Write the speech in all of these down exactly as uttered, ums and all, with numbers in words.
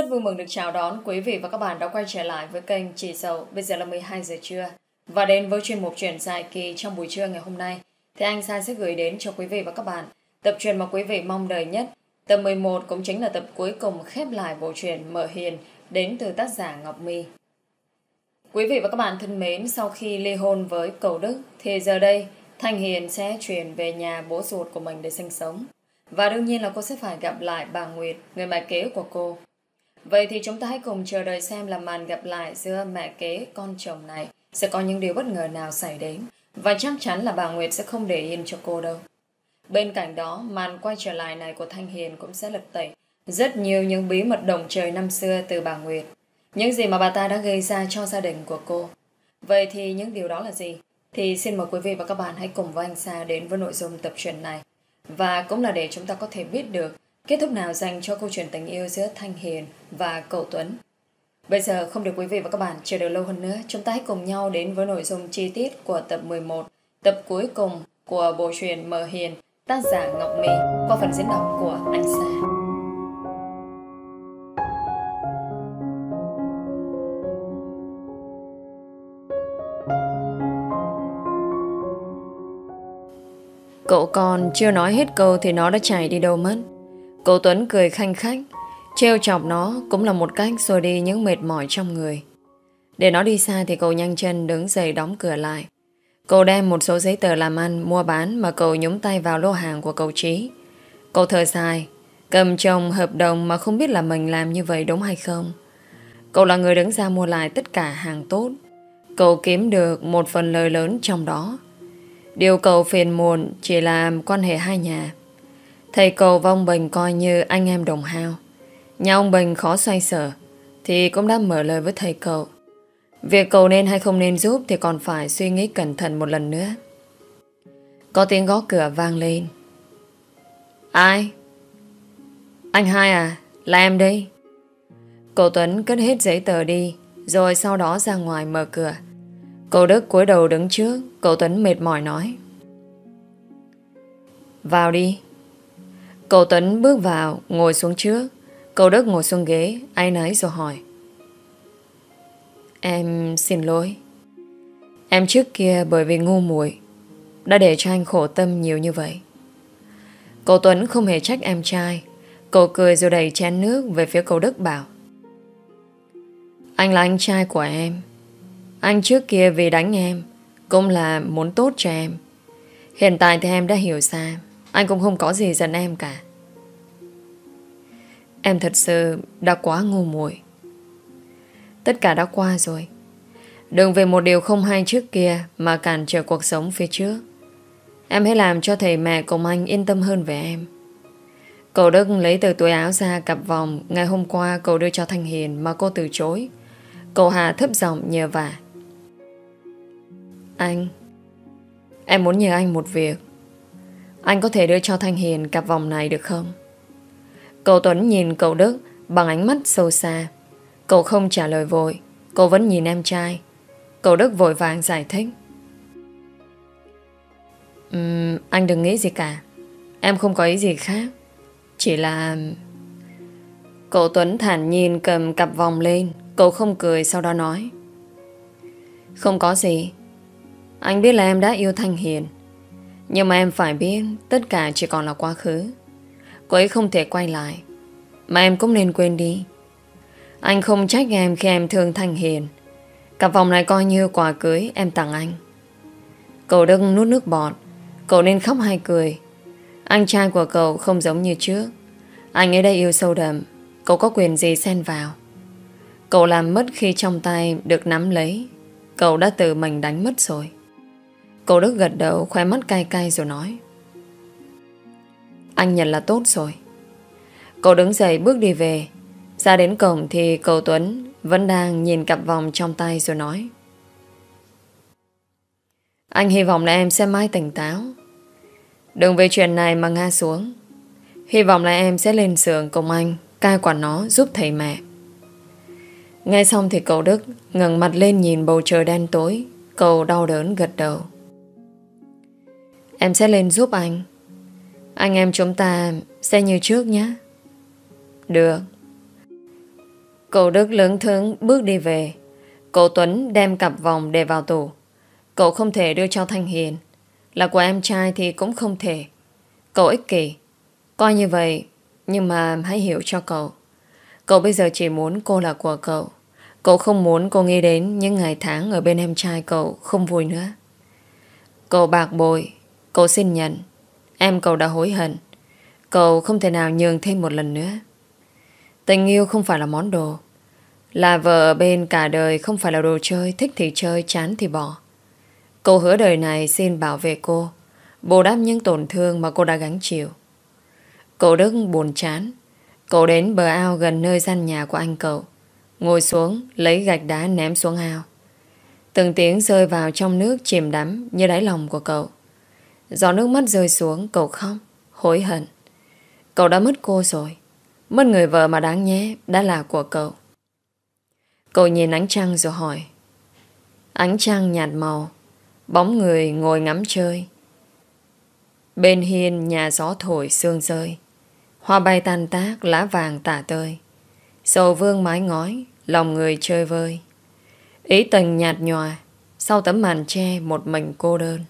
Rất vui mừng được chào đón quý vị và các bạn đã quay trở lại với kênh Chị Dậu. Bây giờ là mười hai giờ trưa. Và đến với chuyên mục truyện dài kỳ trong buổi trưa ngày hôm nay, thì anh Sa sẽ gửi đến cho quý vị và các bạn tập truyện mà quý vị mong đợi nhất. Tập mười một cũng chính là tập cuối cùng khép lại bộ truyện Mợ Hiền đến từ tác giả Ngọc My. Quý vị và các bạn thân mến, sau khi ly hôn với Cầu Đức thì giờ đây Thanh Hiền sẽ chuyển về nhà bố ruột của mình để sinh sống. Và đương nhiên là cô sẽ phải gặp lại bà Nguyệt, người mẹ kế của cô. Vậy thì chúng ta hãy cùng chờ đợi xem là màn gặp lại giữa mẹ kế con chồng này sẽ có những điều bất ngờ nào xảy đến. Và chắc chắn là bà Nguyệt sẽ không để yên cho cô đâu. Bên cạnh đó, màn quay trở lại này của Thanh Hiền cũng sẽ lật tẩy rất nhiều những bí mật động trời năm xưa từ bà Nguyệt. Những gì mà bà ta đã gây ra cho gia đình của cô. Vậy thì những điều đó là gì? Thì xin mời quý vị và các bạn hãy cùng với anh Sa đến với nội dung tập truyện này. Và cũng là để chúng ta có thể biết được kết thúc nào dành cho câu chuyện tình yêu giữa Thanh Hiền và cậu Tuấn. Bây giờ không để quý vị và các bạn chờ đợi lâu hơn nữa, chúng ta hãy cùng nhau đến với nội dung chi tiết của tập mười một, tập cuối cùng của bộ truyện Mợ Hiền, tác giả Ngọc My, qua phần diễn đọc của anh Sa. Cậu con chưa nói hết câu thì nó đã chạy đi đâu mất. Cậu Tuấn cười khanh khách, trêu chọc nó cũng là một cách xua đi những mệt mỏi trong người. Để nó đi xa thì cậu nhanh chân đứng dậy đóng cửa lại. Cậu đem một số giấy tờ làm ăn, mua bán mà cậu nhúng tay vào lô hàng của cậu Trí. Cậu thở dài, cầm chồng hợp đồng mà không biết là mình làm như vậy đúng hay không. Cậu là người đứng ra mua lại tất cả hàng tốt. Cậu kiếm được một phần lời lớn trong đó. Điều cậu phiền muộn chỉ là quan hệ hai nhà. Thầy cậu và ông Bình coi như anh em đồng hao. Nhà ông Bình khó xoay sở thì cũng đã mở lời với thầy cậu. Việc cậu nên hay không nên giúp thì còn phải suy nghĩ cẩn thận một lần nữa. Có tiếng gõ cửa vang lên. Ai? Anh hai à? Là em đây. Cậu Tuấn cất hết giấy tờ đi, rồi sau đó ra ngoài mở cửa. Cậu Đức cúi đầu đứng trước. Cậu Tuấn mệt mỏi nói: Vào đi. Cậu Tuấn bước vào, ngồi xuống trước. Cậu Đức ngồi xuống ghế, áy náy rồi hỏi: Em xin lỗi. Em trước kia bởi vì ngu muội đã để cho anh khổ tâm nhiều như vậy. Cậu Tuấn không hề trách em trai. Cậu cười rồi đẩy chén nước về phía cậu Đức bảo: Anh là anh trai của em. Anh trước kia vì đánh em cũng là muốn tốt cho em. Hiện tại thì em đã hiểu ra. Anh cũng không có gì giận em cả. Em thật sự đã quá ngu muội. Tất cả đã qua rồi. Đừng vì một điều không hay trước kia mà cản trở cuộc sống phía trước. Em hãy làm cho thầy mẹ cùng anh yên tâm hơn về em. Cậu Đức lấy từ túi áo ra cặp vòng ngày hôm qua cậu đưa cho Thanh Hiền mà cô từ chối. Cậu Hà thấp giọng nhờ vả: Anh, em muốn nhờ anh một việc. Anh có thể đưa cho Thanh Hiền cặp vòng này được không? Cậu Tuấn nhìn cậu Đức bằng ánh mắt sâu xa. Cậu không trả lời vội. Cậu vẫn nhìn em trai. Cậu Đức vội vàng giải thích: uhm, Anh đừng nghĩ gì cả. Em không có ý gì khác. Chỉ là... Cậu Tuấn thản nhiên cầm cặp vòng lên. Cậu không cười sau đó nói: Không có gì. Anh biết là em đã yêu Thanh Hiền, nhưng mà em phải biết tất cả chỉ còn là quá khứ. Cô ấy không thể quay lại, mà em cũng nên quên đi. Anh không trách em khi em thương Thanh Hiền. Cặp vòng này coi như quà cưới em tặng anh. Cậu đừng nuốt nước bọt. Cậu nên khóc hay cười. Anh trai của cậu không giống như trước. Anh ấy đã yêu sâu đậm. Cậu có quyền gì xen vào? Cậu làm mất khi trong tay được nắm lấy. Cậu đã tự mình đánh mất rồi. Cậu Đức gật đầu, khóe mắt cay cay rồi nói: Anh nhận là tốt rồi. Cậu đứng dậy bước đi về. Ra đến cổng thì cậu Tuấn vẫn đang nhìn cặp vòng trong tay rồi nói: Anh hy vọng là em sẽ mãi tỉnh táo. Đừng về chuyện này mà ngã xuống. Hy vọng là em sẽ lên xưởng cùng anh cai quản nó giúp thầy mẹ. Nghe xong thì cậu Đức ngẩng mặt lên nhìn bầu trời đen tối. Cậu đau đớn gật đầu: Em sẽ lên giúp anh. Anh em chúng ta sẽ như trước nhé. Được. Cậu Đức lững thững bước đi về. Cậu Tuấn đem cặp vòng để vào tủ. Cậu không thể đưa cho Thanh Hiền. Là của em trai thì cũng không thể. Cậu ích kỷ. Coi như vậy. Nhưng mà hãy hiểu cho cậu. Cậu bây giờ chỉ muốn cô là của cậu. Cậu không muốn cô nghĩ đến những ngày tháng ở bên em trai cậu không vui nữa. Cậu bạc bội. Cậu xin nhận. Em cậu đã hối hận. Cậu không thể nào nhường thêm một lần nữa. Tình yêu không phải là món đồ. Là vợ ở bên cả đời không phải là đồ chơi. Thích thì chơi, chán thì bỏ. Cậu hứa đời này xin bảo vệ cô, bù đắp những tổn thương mà cô đã gánh chịu. Cậu Đức buồn chán. Cậu đến bờ ao gần nơi gian nhà của anh cậu, ngồi xuống lấy gạch đá ném xuống ao. Từng tiếng rơi vào trong nước chìm đắm như đáy lòng của cậu. Giọt nước mắt rơi xuống, cậu khóc, hối hận. Cậu đã mất cô rồi. Mất người vợ mà đáng nhé, đã là của cậu. Cậu nhìn ánh trăng rồi hỏi. Ánh trăng nhạt màu, bóng người ngồi ngắm chơi. Bên hiên nhà gió thổi sương rơi. Hoa bay tan tác, lá vàng tả tơi. Sầu vương mái ngói, lòng người chơi vơi. Ý tình nhạt nhòa, sau tấm màn che một mình cô đơn.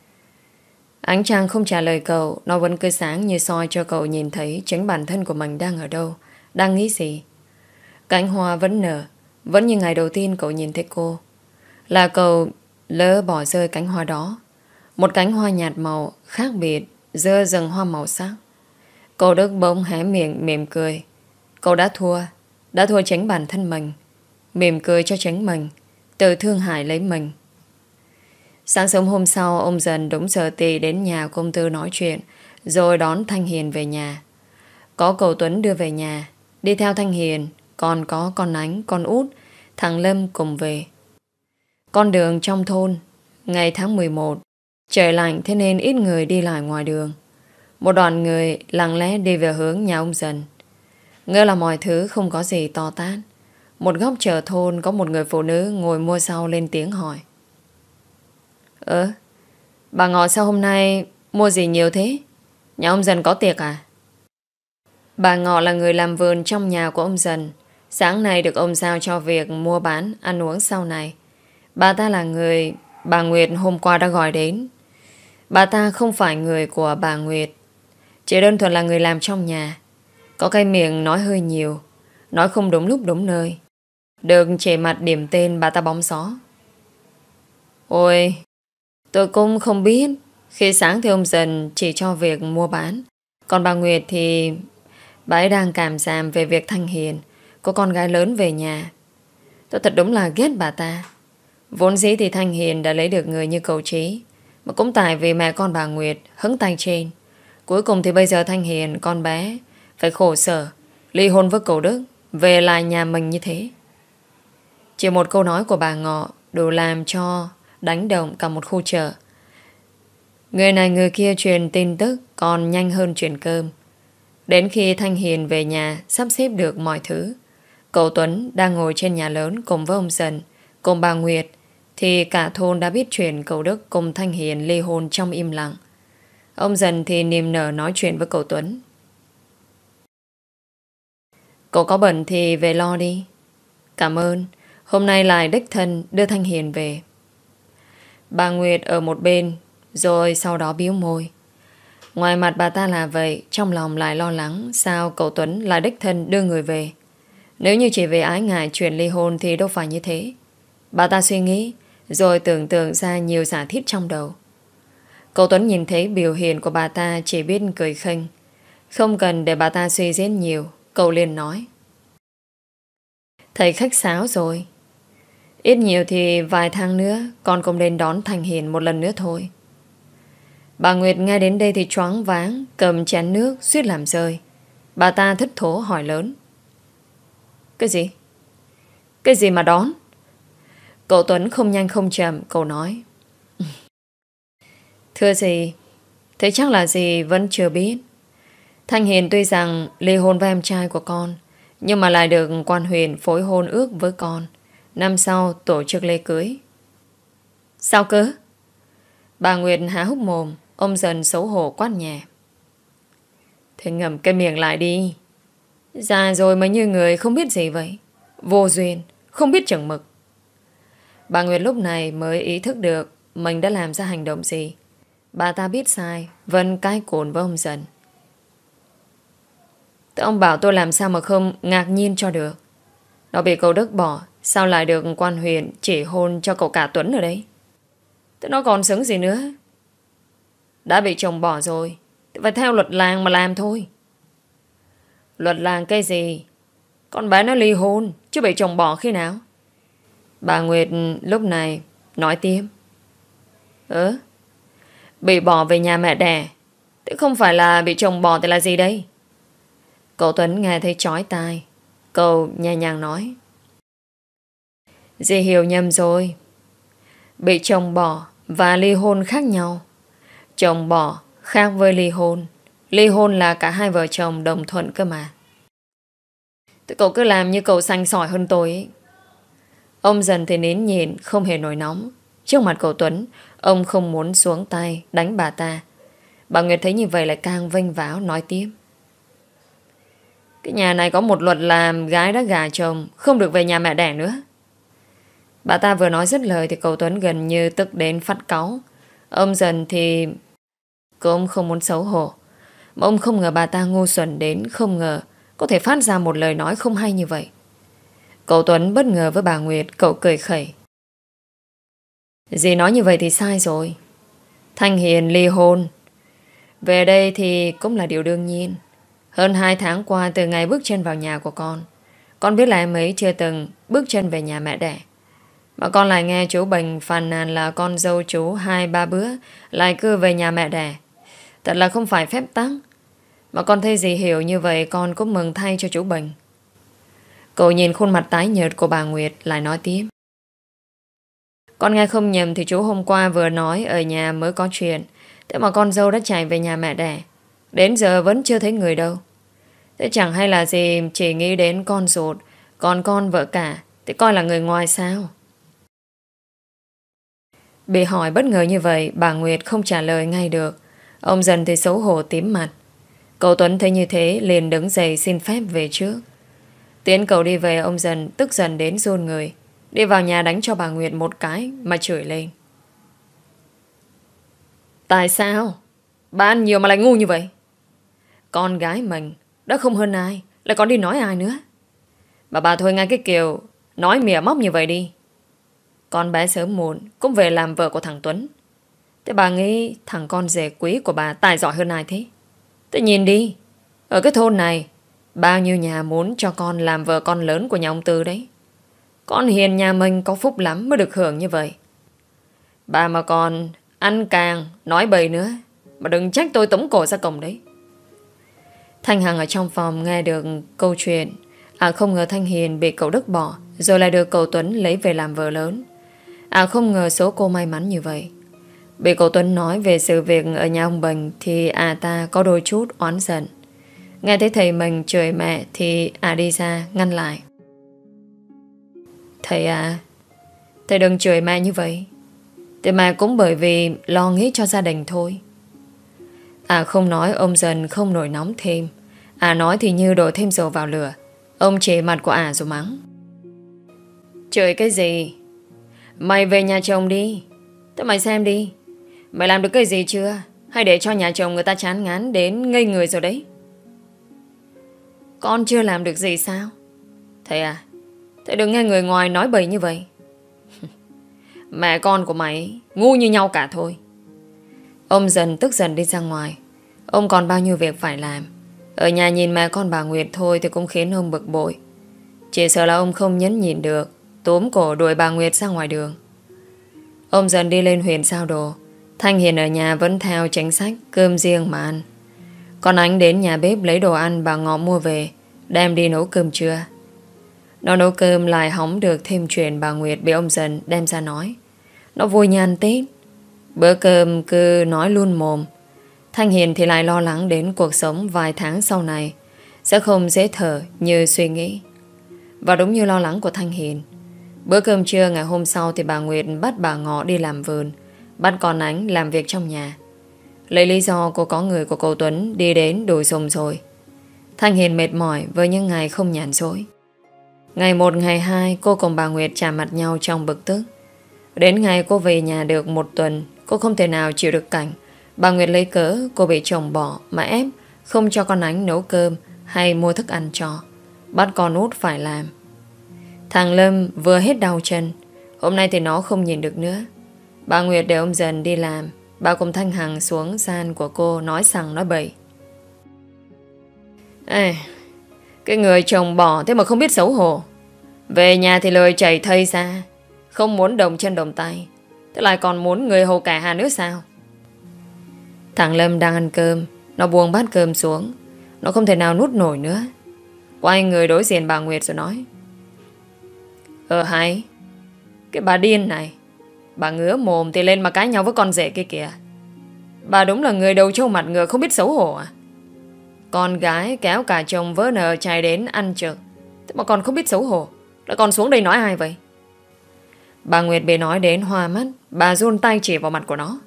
Ánh trăng không trả lời cậu. Nó vẫn cứ sáng như soi cho cậu nhìn thấy chính bản thân của mình đang ở đâu, đang nghĩ gì. Cánh hoa vẫn nở, vẫn như ngày đầu tiên cậu nhìn thấy cô. Là cậu lỡ bỏ rơi cánh hoa đó. Một cánh hoa nhạt màu khác biệt giữa rừng hoa màu sắc. Cậu Đức bỗng hé miệng mỉm cười. Cậu đã thua. Đã thua chính bản thân mình. Mỉm cười cho chính mình, tự thương hại lấy mình. Sáng sớm hôm sau, ông dần đúng giờ tì đến nhà công tư nói chuyện, rồi đón Thanh Hiền về nhà. Có cậu Tuấn đưa về nhà. Đi theo Thanh Hiền còn có con Ánh, con Út, thằng Lâm cùng về. Con đường trong thôn, ngày tháng mười một, trời lạnh thế nên ít người đi lại ngoài đường. Một đoàn người lặng lẽ đi về hướng nhà ông Dần. Ngỡ là mọi thứ không có gì to tát. Một góc chợ thôn có một người phụ nữ ngồi mua rau lên tiếng hỏi. Ơ, bà Ngọ sao hôm nay mua gì nhiều thế? Nhà ông Dần có tiệc à? Bà Ngọ là người làm vườn trong nhà của ông Dần. Sáng nay được ông giao cho việc mua bán, ăn uống sau này. Bà ta là người bà Nguyệt hôm qua đã gọi đến. Bà ta không phải người của bà Nguyệt, chỉ đơn thuần là người làm trong nhà. Có cái miệng nói hơi nhiều, nói không đúng lúc đúng nơi. Được trẻ mặt điểm tên bà ta bóng gió. Ôi, tôi cũng không biết. Khi sáng thì ông Dần chỉ cho việc mua bán. Còn bà Nguyệt thì bà ấy đang cảm giảm về việc Thanh Hiền có con gái lớn về nhà. Tôi thật đúng là ghét bà ta. Vốn dĩ thì Thanh Hiền đã lấy được người như cậu Trí, mà cũng tại vì mẹ con bà Nguyệt hứng tay trên. Cuối cùng thì bây giờ Thanh Hiền, con bé, phải khổ sở ly hôn với cậu Đức, về lại nhà mình như thế. Chỉ một câu nói của bà Ngọ đủ làm cho đánh động cả một khu chợ. Người này người kia truyền tin tức còn nhanh hơn truyền cơm. Đến khi Thanh Hiền về nhà sắp xếp được mọi thứ, cậu Tuấn đang ngồi trên nhà lớn cùng với ông Dần, cùng bà Nguyệt, thì cả thôn đã biết chuyện cậu Đức cùng Thanh Hiền ly hôn trong im lặng. Ông Dần thì niềm nở nói chuyện với cậu Tuấn. Cậu có bận thì về lo đi. Cảm ơn. Hôm nay lại đích thân đưa Thanh Hiền về. Bà Nguyệt ở một bên, rồi sau đó bĩu môi. Ngoài mặt bà ta là vậy, trong lòng lại lo lắng sao cậu Tuấn lại đích thân đưa người về. Nếu như chỉ vì ái ngại chuyện ly hôn thì đâu phải như thế. Bà ta suy nghĩ, rồi tưởng tượng ra nhiều giả thiết trong đầu. Cậu Tuấn nhìn thấy biểu hiện của bà ta chỉ biết cười khinh. Không cần để bà ta suy diễn nhiều, cậu liền nói. Thầy khách sáo rồi. Ít nhiều thì vài tháng nữa con cũng đến đón Thanh Hiền một lần nữa thôi. Bà Nguyệt nghe đến đây thì choáng váng, cầm chén nước suýt làm rơi. Bà ta thất thố hỏi lớn. Cái gì? Cái gì mà đón? Cậu Tuấn không nhanh không chậm, cậu nói. Thưa dì, thế chắc là dì vẫn chưa biết. Thanh Hiền tuy rằng ly hôn với em trai của con, nhưng mà lại được quan huyện phối hôn ước với con. Năm sau tổ chức lễ cưới. Sao cơ? Bà Nguyệt há hốc mồm. Ông Dần xấu hổ quát nhẹ. Thế ngậm cái miệng lại đi. Già rồi mà như người không biết gì vậy. Vô duyên, không biết chừng mực. Bà Nguyệt lúc này mới ý thức được mình đã làm ra hành động gì. Bà ta biết sai, vẫn cãi cồn với ông Dần. Thế ông bảo tôi làm sao mà không ngạc nhiên cho được. Nó bị cậu Đức bỏ, sao lại được quan huyện chỉ hôn cho cậu cả Tuấn ở đấy? Thế nó còn xứng gì nữa? Đã bị chồng bỏ rồi thì phải theo luật làng mà làm thôi. Luật làng cái gì? Con bé nó ly hôn chứ bị chồng bỏ khi nào? Bà Nguyệt lúc này nói tiếp. Ừ, bị bỏ về nhà mẹ đẻ. Thế không phải là bị chồng bỏ thì là gì đây? Cậu Tuấn nghe thấy chói tai. Cậu nhẹ nhàng nói. Dì hiểu nhầm rồi. Bị chồng bỏ và ly hôn khác nhau. Chồng bỏ khác với ly hôn. Ly hôn là cả hai vợ chồng đồng thuận cơ mà. Thế cậu cứ làm như cậu xanh sỏi hơn tôi ấy. Ông Dần thì nín nhịn, không hề nổi nóng. Trước mặt cậu Tuấn, ông không muốn xuống tay đánh bà ta. Bà Nguyệt thấy như vậy lại càng vênh váo nói tiếp. Cái nhà này có một luật là gái đã gả chồng không được về nhà mẹ đẻ nữa. Bà ta vừa nói dứt lời thì cậu Tuấn gần như tức đến phát cáu. Ông Dần thì cũng không muốn xấu hổ. Mà ông không ngờ bà ta ngu xuẩn đến không ngờ có thể phát ra một lời nói không hay như vậy. Cậu Tuấn bất ngờ với bà Nguyệt. Cậu cười khẩy. Dì nói như vậy thì sai rồi. Thanh Hiền ly hôn về đây thì cũng là điều đương nhiên. Hơn hai tháng qua từ ngày bước chân vào nhà của con, con biết là em ấy chưa từng bước chân về nhà mẹ đẻ. Mà con lại nghe chú Bình phàn nàn là con dâu chú hai ba bữa lại cứ về nhà mẹ đẻ. Thật là không phải phép tắc. Mà con thấy dì hiểu như vậy con cũng mừng thay cho chú Bình. Cậu nhìn khuôn mặt tái nhợt của bà Nguyệt lại nói tiếp. Con nghe không nhầm thì chú hôm qua vừa nói ở nhà mới có chuyện. Thế mà con dâu đã chạy về nhà mẹ đẻ. Đến giờ vẫn chưa thấy người đâu. Thế chẳng hay là gì chỉ nghĩ đến con ruột, còn con vợ cả thì coi là người ngoài sao? Bị hỏi bất ngờ như vậy, bà Nguyệt không trả lời ngay được. Ông Dần thì xấu hổ tím mặt. Cậu Tuấn thấy như thế liền đứng dậy xin phép về trước. Tiến cậu đi về, ông Dần tức giận đến run người. Đi vào nhà đánh cho bà Nguyệt một cái mà chửi lên. Tại sao? Bà ăn nhiều mà lại ngu như vậy? Con gái mình đã không hơn ai, lại còn đi nói ai nữa. Bà bà thôi ngay cái kiểu nói mỉa móc như vậy đi. Con bé sớm muộn cũng về làm vợ của thằng Tuấn. Thế bà nghĩ thằng con rể quý của bà tài giỏi hơn ai thế? Thế nhìn đi, ở cái thôn này bao nhiêu nhà muốn cho con làm vợ con lớn của nhà ông Tư đấy. Con Hiền nhà mình có phúc lắm mới được hưởng như vậy. Bà mà còn ăn càng nói bậy nữa, mà đừng trách tôi tống cổ ra cổng đấy. Thanh Hằng ở trong phòng nghe được câu chuyện. À không ngờ Thanh Hiền bị cậu Đức bỏ, rồi lại được cậu Tuấn lấy về làm vợ lớn. À không ngờ số cô may mắn như vậy. Bị cậu Tuấn nói về sự việc ở nhà ông Bình thì à ta có đôi chút oán giận. Nghe thấy thầy mình chửi mẹ thì à đi ra ngăn lại. Thầy à, thầy đừng chửi mẹ như vậy. Thì mẹ cũng bởi vì lo nghĩ cho gia đình thôi. À không nói, ông Dần không nổi nóng thêm. À nói thì như đổ thêm dầu vào lửa. Ông chỉ mặt của à rồi mắng. Chửi cái gì? Mày về nhà chồng đi. Thế mày xem đi, mày làm được cái gì chưa? Hay để cho nhà chồng người ta chán ngán đến ngây người rồi đấy? Con chưa làm được gì sao? Thầy à, thầy đừng nghe người ngoài nói bậy như vậy. Mẹ con của mày ngu như nhau cả thôi. Ông Dần tức dần đi ra ngoài. Ông còn bao nhiêu việc phải làm. Ở nhà nhìn mẹ con bà Nguyệt thôi thì cũng khiến ông bực bội. Chỉ sợ là ông không nhẫn nhịn được, túm cổ đuổi bà Nguyệt ra ngoài đường. Ông Dần đi lên huyện giao đồ. Thanh Hiền ở nhà vẫn theo chính sách cơm riêng mà ăn. Còn Ánh đến nhà bếp lấy đồ ăn bà Ngọ mua về, đem đi nấu cơm trưa. Nó nấu cơm lại hóng được thêm chuyện bà Nguyệt bị ông Dần đem ra nói. Nó vui như ăn Tết. Bữa cơm cứ nói luôn mồm. Thanh Hiền thì lại lo lắng đến cuộc sống vài tháng sau này sẽ không dễ thở như suy nghĩ. Và đúng như lo lắng của Thanh Hiền, bữa cơm trưa ngày hôm sau thì bà Nguyệt bắt bà Ngọ đi làm vườn, bắt con Ánh làm việc trong nhà. Lấy lý do cô có người của cậu Tuấn đi đến đuổi giùm rồi. Thanh Hiền mệt mỏi với những ngày không nhàn rỗi. Ngày một ngày hai, cô cùng bà Nguyệt chạm mặt nhau trong bực tức. Đến ngày cô về nhà được một tuần, cô không thể nào chịu được cảnh bà Nguyệt lấy cớ cô bị chồng bỏ mà ép không cho con Ánh nấu cơm hay mua thức ăn cho, bắt con út phải làm. Thằng Lâm vừa hết đau chân, hôm nay thì nó không nhìn được nữa. Bà Nguyệt để ông dần đi làm, bà cùng Thanh Hằng xuống gian của cô nói sằng nói bậy. Ê, cái người chồng bỏ thế mà không biết xấu hổ. Về nhà thì lời chảy thây ra, không muốn đồng chân đồng tay, thế lại còn muốn người hầu cả hà nữa sao? Thằng Lâm đang ăn cơm, nó buông bát cơm xuống, nó không thể nào nuốt nổi nữa. Quay người đối diện bà Nguyệt rồi nói: Ờ hay, cái bà điên này, bà ngứa mồm thì lên mà cãi nhau với con rể kia kìa. Bà đúng là người đầu trâu mặt ngựa, không biết xấu hổ à? Con gái kéo cả chồng vỡ nợ chạy đến ăn trực, thế mà còn không biết xấu hổ, lại còn xuống đây nói ai vậy? Bà Nguyệt bị nói đến hoa mắt, bà run tay chỉ vào mặt của nó.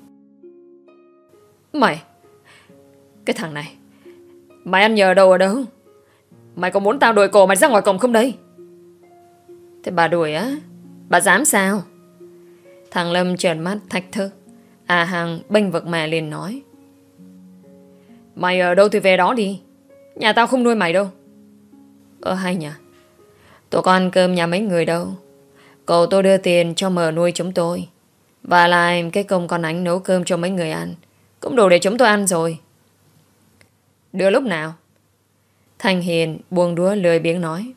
Mày, cái thằng này, mày ăn nhờ đâu ở đâu? Mày có muốn tao đuổi cổ mày ra ngoài cổng không đây? Thế bà đuổi á? Bà dám sao? Thằng Lâm trợn mắt thách thức. À Hằng bênh vực mẹ liền nói: Mày ở đâu thì về đó đi, nhà tao không nuôi mày đâu. Ờ hay nhỉ, tụi con ăn cơm nhà mấy người đâu. Cậu tôi đưa tiền cho mờ nuôi chúng tôi, và lại cái công con Ánh nấu cơm cho mấy người ăn cũng đủ để chúng tôi ăn rồi. Đưa lúc nào? Thanh Hiền buông đũa lười biếng nói: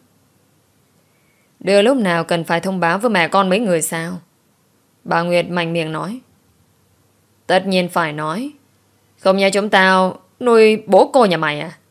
Đưa lúc nào cần phải thông báo với mẹ con mấy người sao? Bà Nguyệt mạnh miệng nói: Tất nhiên phải nói. Không nhà chúng tao nuôi bố cô nhà mày à?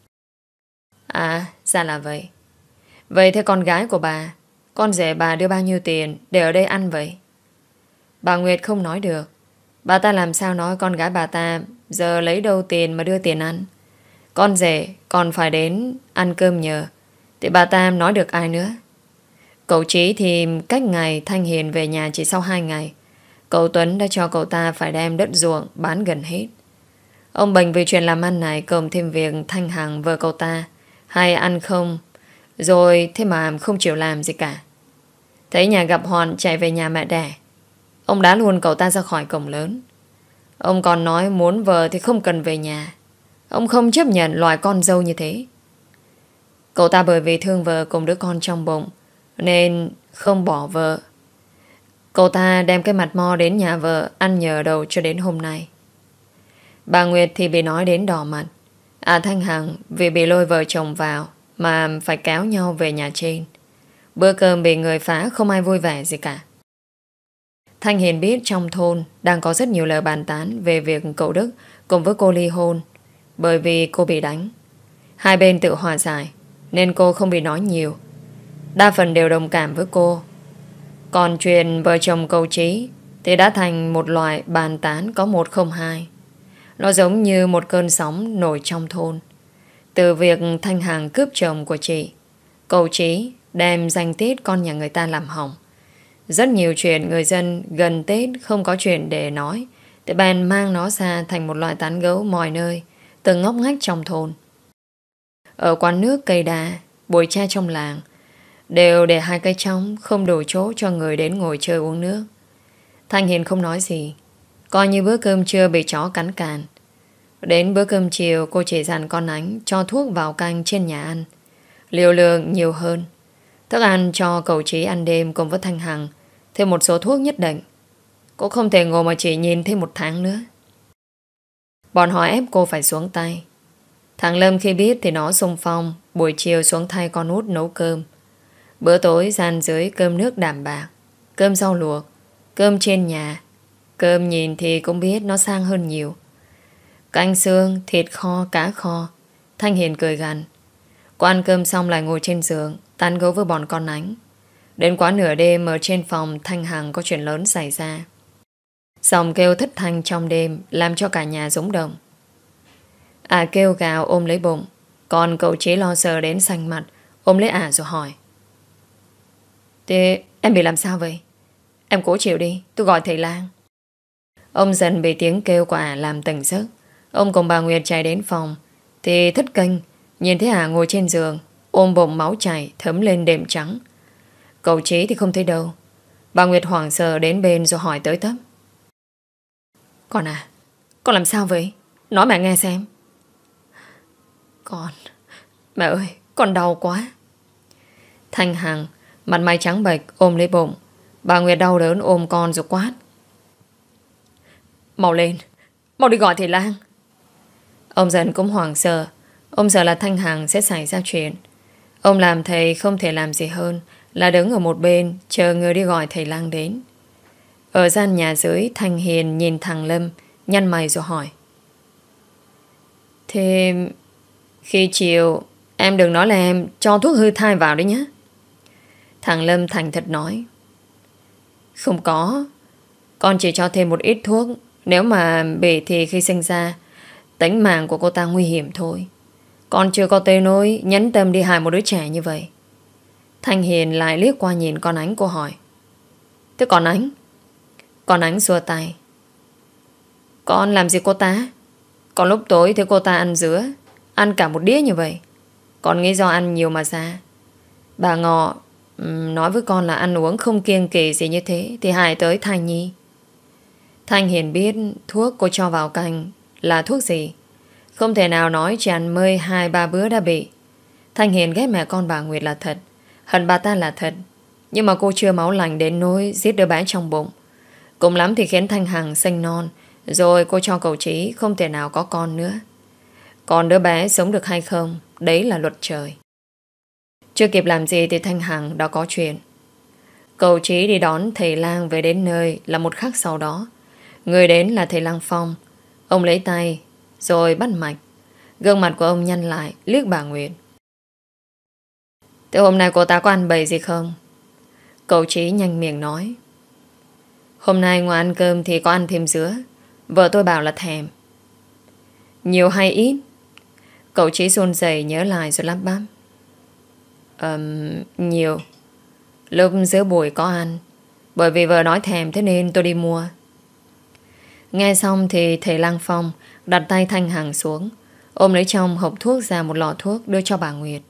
À, ra là vậy. Vậy thế con gái của bà, con rể bà đưa bao nhiêu tiền để ở đây ăn vậy? Bà Nguyệt không nói được. Bà ta làm sao nói con gái bà ta giờ lấy đâu tiền mà đưa tiền ăn? Con rể còn phải đến ăn cơm nhờ, thì bà ta nói được ai nữa? Cậu Trí thì cách ngày Thanh Hiền về nhà chỉ sau hai ngày, cậu Tuấn đã cho cậu ta phải đem đất ruộng bán gần hết. Ông bệnh vì chuyện làm ăn này, cộng thêm việc Thanh Hằng vợ cậu ta hay ăn không, rồi thế mà không chịu làm gì cả. Thấy nhà gặp hòn chạy về nhà mẹ đẻ, ông đá luôn cậu ta ra khỏi cổng lớn. Ông còn nói muốn vợ thì không cần về nhà. Ông không chấp nhận loài con dâu như thế. Cậu ta bởi vì thương vợ cùng đứa con trong bụng nên không bỏ vợ. Cậu ta đem cái mặt mo đến nhà vợ ăn nhờ đầu cho đến hôm nay. Bà Nguyệt thì bị nói đến đỏ mặt. À Thanh Hằng vì bị lôi vợ chồng vào mà phải kéo nhau về nhà trên. Bữa cơm bị người phá, không ai vui vẻ gì cả. Thanh Hiền biết trong thôn đang có rất nhiều lời bàn tán về việc cậu Đức cùng với cô ly hôn bởi vì cô bị đánh. Hai bên tự hòa giải nên cô không bị nói nhiều. Đa phần đều đồng cảm với cô. Còn chuyện vợ chồng cậu Trí thì đã thành một loại bàn tán có một không hai. Nó giống như một cơn sóng nổi trong thôn. Từ việc Thanh Hằng cướp chồng của chị, cậu Trí đem danh Tết con nhà người ta làm hỏng. Rất nhiều chuyện người dân gần Tết không có chuyện để nói, thì bèn mang nó ra thành một loại tán gẫu mọi nơi, từng ngóc ngách trong thôn. Ở quán nước cây đa, buổi trưa trong làng đều để hai cây trống, không đủ chỗ cho người đến ngồi chơi uống nước. Thanh Hiền không nói gì, coi như bữa cơm trưa bị chó cắn càn. Đến bữa cơm chiều, cô chỉ dặn con Ánh cho thuốc vào canh trên nhà ăn, liều lượng nhiều hơn. Thức ăn cho cậu Trí ăn đêm cùng với Thanh Hằng thêm một số thuốc nhất định. Cô không thể ngồi mà chỉ nhìn thêm một tháng nữa. Bọn họ ép cô phải xuống tay. Thằng Lâm khi biết thì nó xung phong buổi chiều xuống thay con út nấu cơm. Bữa tối gian dưới cơm nước đạm bạc, cơm rau luộc, cơm trên nhà. Cơm nhìn thì cũng biết nó sang hơn nhiều. Canh xương, thịt kho, cá kho. Thanh Hiền cười gằn. Cô ăn cơm xong lại ngồi trên giường tán gẫu với bọn con Ánh. Đến quá nửa đêm ở trên phòng Thanh Hằng có chuyện lớn xảy ra. Giọng kêu thất thanh trong đêm làm cho cả nhà rúng động. À kêu gào ôm lấy bụng. Còn cậu Trí lo sợ đến xanh mặt, ôm lấy ả rồi hỏi: Thế em bị làm sao vậy? Em cố chịu đi, tôi gọi thầy lang. Ông dần bị tiếng kêu của ả làm tỉnh giấc. Ông cùng bà Nguyệt chạy đến phòng thì thất kinh nhìn thấy ả ngồi trên giường, ôm bụng máu chảy thấm lên đệm trắng. Cậu Trí thì không thấy đâu. Bà Nguyệt hoảng sợ đến bên rồi hỏi tới tấp. Con à, con làm sao vậy? Nói mẹ nghe xem. Con, mẹ ơi, con đau quá. Thanh Hằng mặt mày trắng bệch ôm lấy bụng. Bà Nguyệt đau đớn ôm con rồi quát. Mau lên, mau đi gọi thầy Lang. Ông dần cũng hoảng sợ. Ông sợ là Thanh Hằng sẽ xảy ra chuyện. Ông làm thầy không thể làm gì hơn là đứng ở một bên chờ người đi gọi thầy Lang đến. Ở gian nhà dưới, Thanh Hiền nhìn thằng Lâm, nhăn mày rồi hỏi. Thế khi chiều em đừng nói là em cho thuốc hư thai vào đấy nhé. Thằng Lâm thành thật nói. Không có, con chỉ cho thêm một ít thuốc. Nếu mà bị thì khi sinh ra tính mạng của cô ta nguy hiểm thôi. Con chưa có tới nỗi nhẫn tâm đi hại một đứa trẻ như vậy. Thanh Hiền lại liếc qua nhìn con Ánh, cô hỏi. Thế con Ánh? Con Ánh xua tay. Con làm gì cô ta? Còn lúc tối thấy cô ta ăn dứa, ăn cả một đĩa như vậy. Con nghĩ do ăn nhiều mà ra. Bà Ngọ um, nói với con là ăn uống không kiêng kỵ gì như thế thì hại tới thai nhi. Thanh Hiền biết thuốc cô cho vào canh là thuốc gì. Không thể nào nói chỉ ăn mơi hai ba bữa đã bị. Thanh Hiền ghét mẹ con bà Nguyệt là thật, hận bà ta là thật. Nhưng mà cô chưa máu lành đến nỗi giết đứa bé trong bụng. Cùng lắm thì khiến Thanh Hằng sinh non, rồi cô cho cậu Trí không thể nào có con nữa. Còn đứa bé sống được hay không, đấy là luật trời. Chưa kịp làm gì thì Thanh Hằng đã có chuyện. Cậu Trí đi đón thầy Lang về đến nơi là một khắc sau đó. Người đến là thầy Lang Phong. Ông lấy tay rồi bắt mạch. Gương mặt của ông nhăn lại, liếc bà Nguyệt. Thế hôm nay cô ta có ăn bầy gì không? Cậu Trí nhanh miệng nói. Hôm nay ngoài ăn cơm thì có ăn thêm dứa. Vợ tôi bảo là thèm. Nhiều hay ít? Cậu Trí run rẩy nhớ lại rồi lắp bắp. um, Nhiều. Lúc giữa buổi có ăn. Bởi vì vợ nói thèm thế nên tôi đi mua. Nghe xong thì thầy Lang Phong đặt tay Thanh Hằng xuống, ôm lấy trong hộp thuốc ra một lọ thuốc đưa cho bà Nguyệt.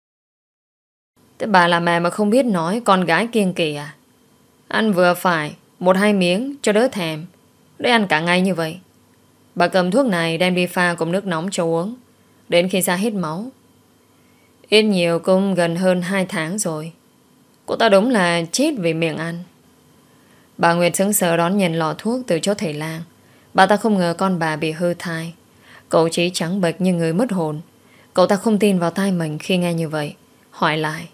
Thế bà là mẹ mà không biết nói con gái kiêng kỵ à? Ăn vừa phải, một hai miếng cho đỡ thèm. Để ăn cả ngày như vậy. Bà cầm thuốc này đem đi pha cùng nước nóng cho uống, đến khi ra hết máu. Ít nhiều cũng gần hơn hai tháng rồi. Cô ta đúng là chết vì miệng ăn. Bà Nguyệt sững sờ đón nhận lọ thuốc từ chỗ thầy Lang. Bà ta không ngờ con bà bị hư thai. Cậu Trí trắng bệch như người mất hồn. Cậu ta không tin vào tai mình khi nghe như vậy, hỏi lại.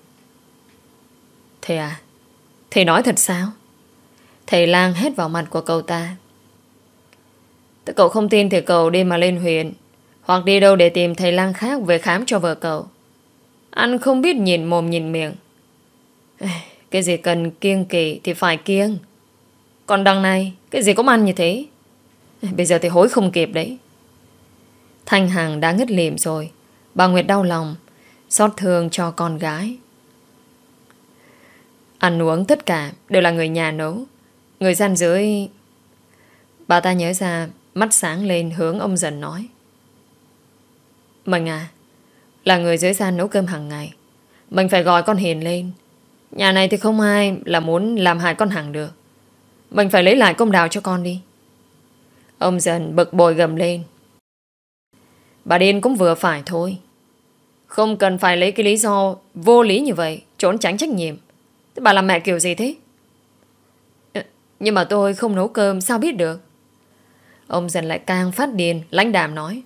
Thầy à, thầy nói thật sao? Thầy Lang hét vào mặt của cậu ta. Thế cậu không tin thì cậu đi mà lên huyện, hoặc đi đâu để tìm thầy Lang khác về khám cho vợ cậu. Ăn không biết nhìn mồm nhìn miệng. Cái gì cần kiêng kỵ thì phải kiêng. Còn đằng này, cái gì cũng ăn như thế. Bây giờ thì hối không kịp đấy. Thanh Hằng đã ngất lịm rồi. Bà Nguyệt đau lòng, xót thương cho con gái. Ăn uống tất cả đều là người nhà nấu. Người gian dưới... Bà ta nhớ ra, mắt sáng lên hướng ông dần nói. Mình à, là người dưới gian nấu cơm hàng ngày. Mình phải gọi con Hiền lên. Nhà này thì không ai là muốn làm hại con Hằng được. Mình phải lấy lại công đạo cho con đi. Ông dần bực bội gầm lên. Bà điên cũng vừa phải thôi. Không cần phải lấy cái lý do vô lý như vậy, trốn tránh trách nhiệm. Thế bà làm mẹ kiểu gì thế? Nhưng mà tôi không nấu cơm, sao biết được? Ông dần lại càng phát điên, lãnh đạm nói.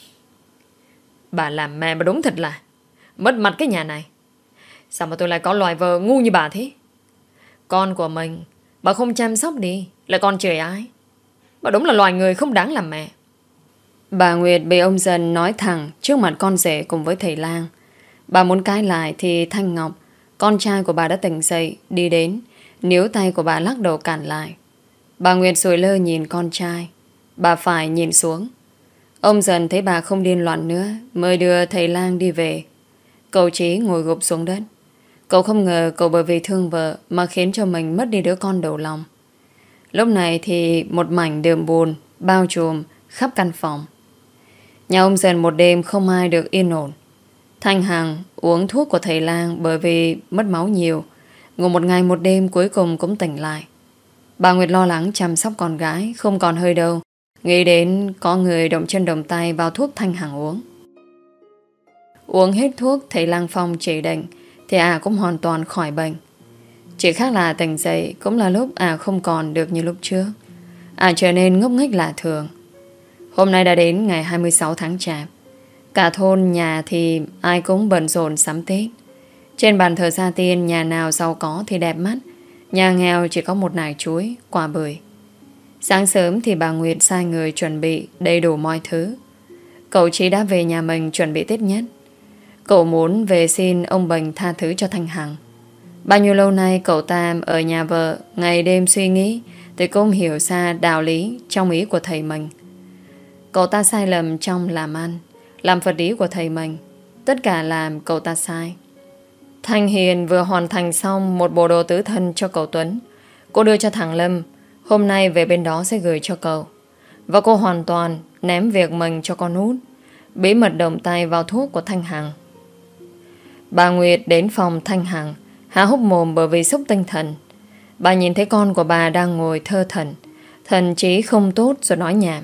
Bà làm mẹ mà đúng thật là mất mặt cái nhà này. Sao mà tôi lại có loài vợ ngu như bà thế? Con của mình bà không chăm sóc đi, lại còn chửi ai? Bà đúng là loài người không đáng làm mẹ. Bà Nguyệt bị ông dần nói thẳng trước mặt con rể cùng với thầy Lang. Bà muốn cãi lại thì Thanh Ngọc, con trai của bà đã tỉnh dậy, đi đến, níu tay của bà lắc đầu cản lại. Bà Nguyệt sùi lơ nhìn con trai. Bà phải nhìn xuống. Ông dần thấy bà không điên loạn nữa, mới đưa thầy Lang đi về. Cậu Trí ngồi gục xuống đất. Cậu không ngờ cậu bởi vì thương vợ mà khiến cho mình mất đi đứa con đầu lòng. Lúc này thì một mảnh đờm buồn bao trùm khắp căn phòng. Nhà ông dần một đêm không ai được yên ổn. Thanh Hằng uống thuốc của thầy lang bởi vì mất máu nhiều. Ngủ một ngày một đêm cuối cùng cũng tỉnh lại. Bà Nguyệt lo lắng chăm sóc con gái, không còn hơi đâu. Nghĩ đến có người động chân động tay vào thuốc Thanh Hằng uống. Uống hết thuốc thầy lang Phong chỉ định thì à cũng hoàn toàn khỏi bệnh. Chỉ khác là tỉnh dậy cũng là lúc à không còn được như lúc trước. À trở nên ngốc nghếch lạ thường. Hôm nay đã đến ngày hai mươi sáu tháng Chạp. Cả thôn nhà thì ai cũng bận rộn sắm Tết. Trên bàn thờ gia tiên, nhà nào giàu có thì đẹp mắt, nhà nghèo chỉ có một nải chuối, quả bưởi. Sáng sớm thì bà Nguyệt sai người chuẩn bị đầy đủ mọi thứ. Cậu chỉ đã về nhà mình chuẩn bị Tết nhất. Cậu muốn về xin ông Bình tha thứ cho Thanh Hằng. Bao nhiêu lâu nay cậu ta ở nhà vợ, ngày đêm suy nghĩ thì cũng hiểu ra đạo lý trong ý của thầy mình. Cậu ta sai lầm trong làm ăn, làm phật ý của thầy mình. Tất cả làm cậu ta sai. Thanh Hiền vừa hoàn thành xong một bộ đồ tứ thân cho cậu Tuấn. Cô đưa cho thằng Lâm. Hôm nay về bên đó sẽ gửi cho cậu. Và cô hoàn toàn ném việc mình cho con út, bí mật động tay vào thuốc của Thanh Hằng. Bà Nguyệt đến phòng Thanh Hằng, há hốc mồm bởi vì sốc tinh thần. Bà nhìn thấy con của bà đang ngồi thơ thẩn, thần trí không tốt rồi nói nhảm.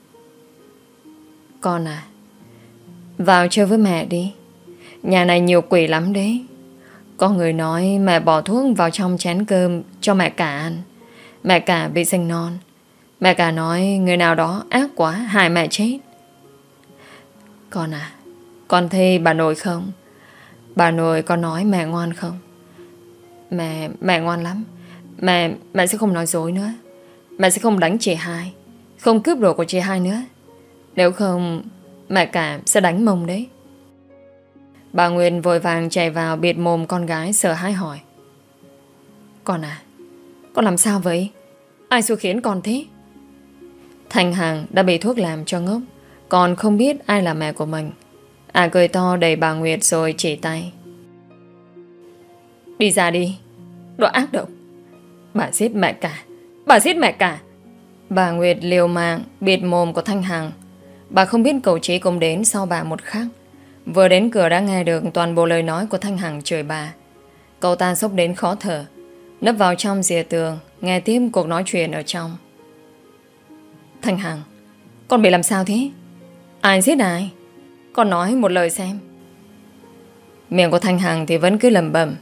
Con à, vào chơi với mẹ đi. Nhà này nhiều quỷ lắm đấy. Có người nói mẹ bỏ thuốc vào trong chén cơm cho mẹ cả ăn. Mẹ cả bị sinh non. Mẹ cả nói người nào đó ác quá hại mẹ chết. Con à, con thấy bà nội không? Bà nội có nói mẹ ngoan không? Mẹ, mẹ ngoan lắm. Mẹ, mẹ sẽ không nói dối nữa. Mẹ sẽ không đánh chị hai, không cướp đồ của chị hai nữa. Nếu không, mẹ cả sẽ đánh mông đấy. Bà Nguyên vội vàng chạy vào bịt mồm con gái sợ hãi hỏi. Con à, con làm sao vậy? Ai xui khiến con thế? Thanh Hằng đã bị thuốc làm cho ngốc, còn không biết ai là mẹ của mình. À cười to đẩy bà Nguyệt rồi chỉ tay. Đi ra đi, đồ ác độc. Bà giết mẹ cả, bà giết mẹ cả. Bà Nguyệt liều mạng bịt mồm của Thanh Hằng. Bà không biết cậu Chí cũng đến sau bà một khắc. Vừa đến cửa đã nghe được toàn bộ lời nói của Thanh Hằng chửi bà. Cậu ta sốc đến khó thở, nấp vào trong rìa tường, nghe tiếp cuộc nói chuyện ở trong. Thanh Hằng, con bị làm sao thế? Ai giết ai? Con nói một lời xem. Miệng của Thanh Hằng thì vẫn cứ lẩm bẩm.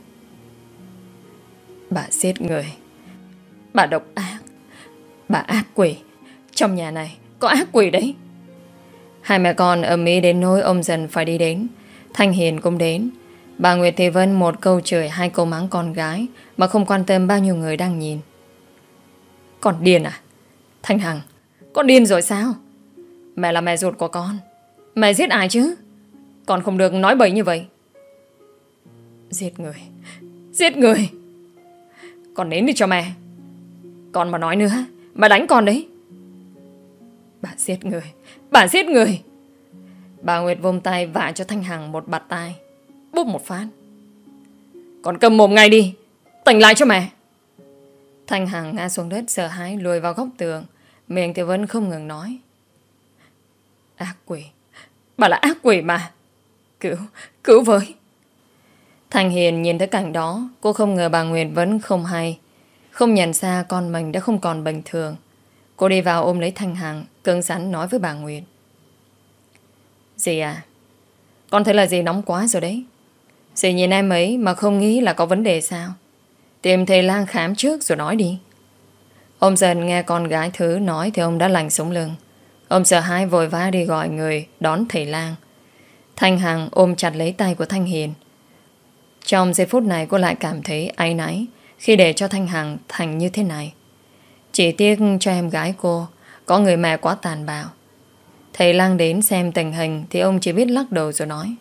Bà giết người, bà độc ác, bà ác quỷ. Trong nhà này có ác quỷ đấy. Hai mẹ con ầm ĩ đến nỗi ông dần phải đi đến. Thanh Hiền cũng đến. Bà Nguyệt Thị Vân một câu chửi, hai câu mắng con gái, mà không quan tâm bao nhiêu người đang nhìn. Con điên à? Thanh Hằng, con điên rồi sao? Mẹ là mẹ ruột của con, mẹ giết ai chứ? Con không được nói bậy như vậy. Giết người, giết người. Con đến đi cho mẹ. Con mà nói nữa, mẹ đánh con đấy. Bà giết người, bà giết người. Bà Nguyệt vung tay vả cho Thanh Hằng một bạt tai, búp một phát. Con cầm mồm ngay đi, tỉnh lại cho mẹ. Thanh Hằng ngã xuống đất sợ hãi lùi vào góc tường, miệng thì vẫn không ngừng nói. Ác quỷ, bà là ác quỷ mà. Cứu, cứu với. Thanh Hiền nhìn thấy cảnh đó, cô không ngờ bà Nguyệt vẫn không hay, không nhận ra con mình đã không còn bình thường. Cô đi vào ôm lấy Thanh Hằng, cứng rắn nói với bà Nguyệt. Dì à, con thấy là dì nóng quá rồi đấy. Dì nhìn em ấy mà không nghĩ là có vấn đề sao? Tìm thầy lang khám trước rồi nói đi. Ông dần nghe con gái thứ nói thì ông đã lạnh sống lưng. Ông sợ hãi vội vã đi gọi người đón thầy lang. Thanh Hằng ôm chặt lấy tay của Thanh Hiền. Trong giây phút này cô lại cảm thấy áy náy khi để cho Thanh Hằng thành như thế này. Chỉ tiếc cho em gái cô có người mẹ quá tàn bạo. Thầy lang đến xem tình hình thì ông chỉ biết lắc đầu rồi nói.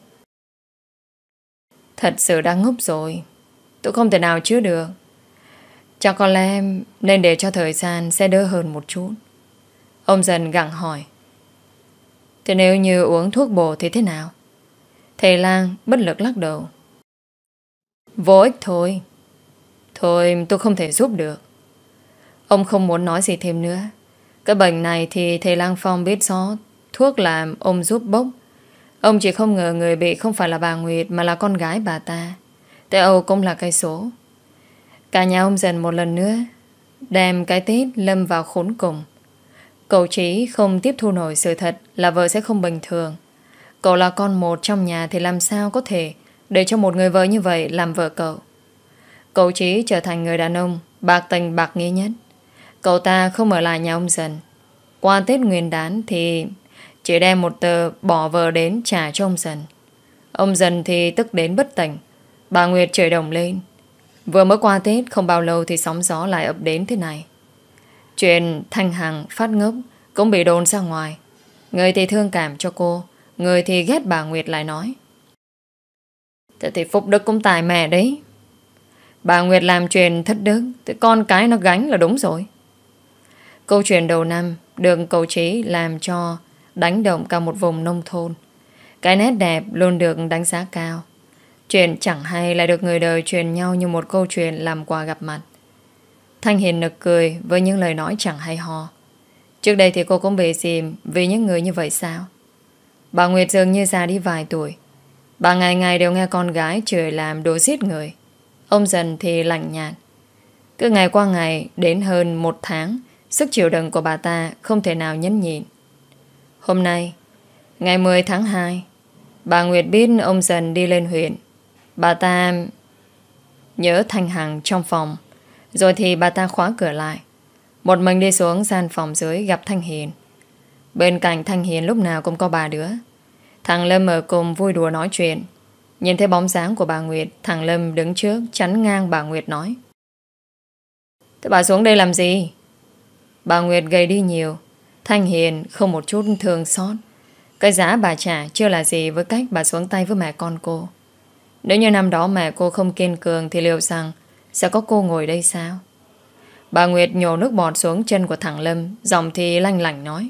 Thật sự đã ngốc rồi, tôi không thể nào chữa được. Chắc có lẽ em nên để cho thời gian sẽ đỡ hơn một chút. Ông dần gặng hỏi. Thế nếu như uống thuốc bổ thì thế nào? Thầy lang bất lực lắc đầu. Vô ích thôi. Thôi tôi không thể giúp được. Ông không muốn nói gì thêm nữa. Cái bệnh này thì thầy lang Phong biết rõ thuốc làm ông giúp bốc. Ông chỉ không ngờ người bị không phải là bà Nguyệt mà là con gái bà ta. Thế Âu cũng là cái số. Cả nhà ông dần một lần nữa đem cái Tết lâm vào khốn cùng. Cậu Trí không tiếp thu nổi sự thật là vợ sẽ không bình thường. Cậu là con một trong nhà thì làm sao có thể để cho một người vợ như vậy làm vợ cậu. Cậu Trí trở thành người đàn ông bạc tình bạc nghĩa nhất. Cậu ta không ở lại nhà ông dần. Qua Tết Nguyên Đán thì chỉ đem một tờ bỏ vợ đến trả cho ông dần. Ông dần thì tức đến bất tỉnh. Bà Nguyệt chửi đồng lên. Vừa mới qua Tết không bao lâu thì sóng gió lại ập đến thế này. Chuyện Thanh Hằng phát ngốc cũng bị đồn ra ngoài. Người thì thương cảm cho cô, người thì ghét bà Nguyệt lại nói. Thế thì phúc đức cũng tài mẹ đấy. Bà Nguyệt làm chuyện thất đức thì con cái nó gánh là đúng rồi. Câu chuyện đầu năm được cậu Trí làm cho đánh động cả một vùng nông thôn. Cái nét đẹp luôn được đánh giá cao. Chuyện chẳng hay lại được người đời truyền nhau như một câu chuyện làm quà gặp mặt. Thanh Hiền nực cười với những lời nói chẳng hay ho. Trước đây thì cô cũng bị dìm vì những người như vậy sao? Bà Nguyệt dường như già đi vài tuổi. Bà ngày ngày đều nghe con gái chửi làm đồ giết người. Ông dần thì lạnh nhạt. Cứ ngày qua ngày đến hơn một tháng, sức chịu đựng của bà ta không thể nào nhẫn nhịn. Hôm nay, ngày mười tháng hai, bà Nguyệt biết ông dần đi lên huyện. Bà ta nhớ Thanh Hằng trong phòng. Rồi thì bà ta khóa cửa lại. Một mình đi xuống gian phòng dưới gặp Thanh Hiền. Bên cạnh Thanh Hiền lúc nào cũng có ba đứa. Thằng Lâm ở cùng vui đùa nói chuyện. Nhìn thấy bóng dáng của bà Nguyệt, thằng Lâm đứng trước chắn ngang bà Nguyệt nói. Thế bà xuống đây làm gì? Bà Nguyệt gầy đi nhiều. Thanh Hiền không một chút thương xót. Cái giá bà trả chưa là gì với cách bà xuống tay với mẹ con cô. Nếu như năm đó mẹ cô không kiên cường thì liệu rằng sẽ có cô ngồi đây sao? Bà Nguyệt nhổ nước bọt xuống chân của thằng Lâm, giọng thì lanh lảnh nói.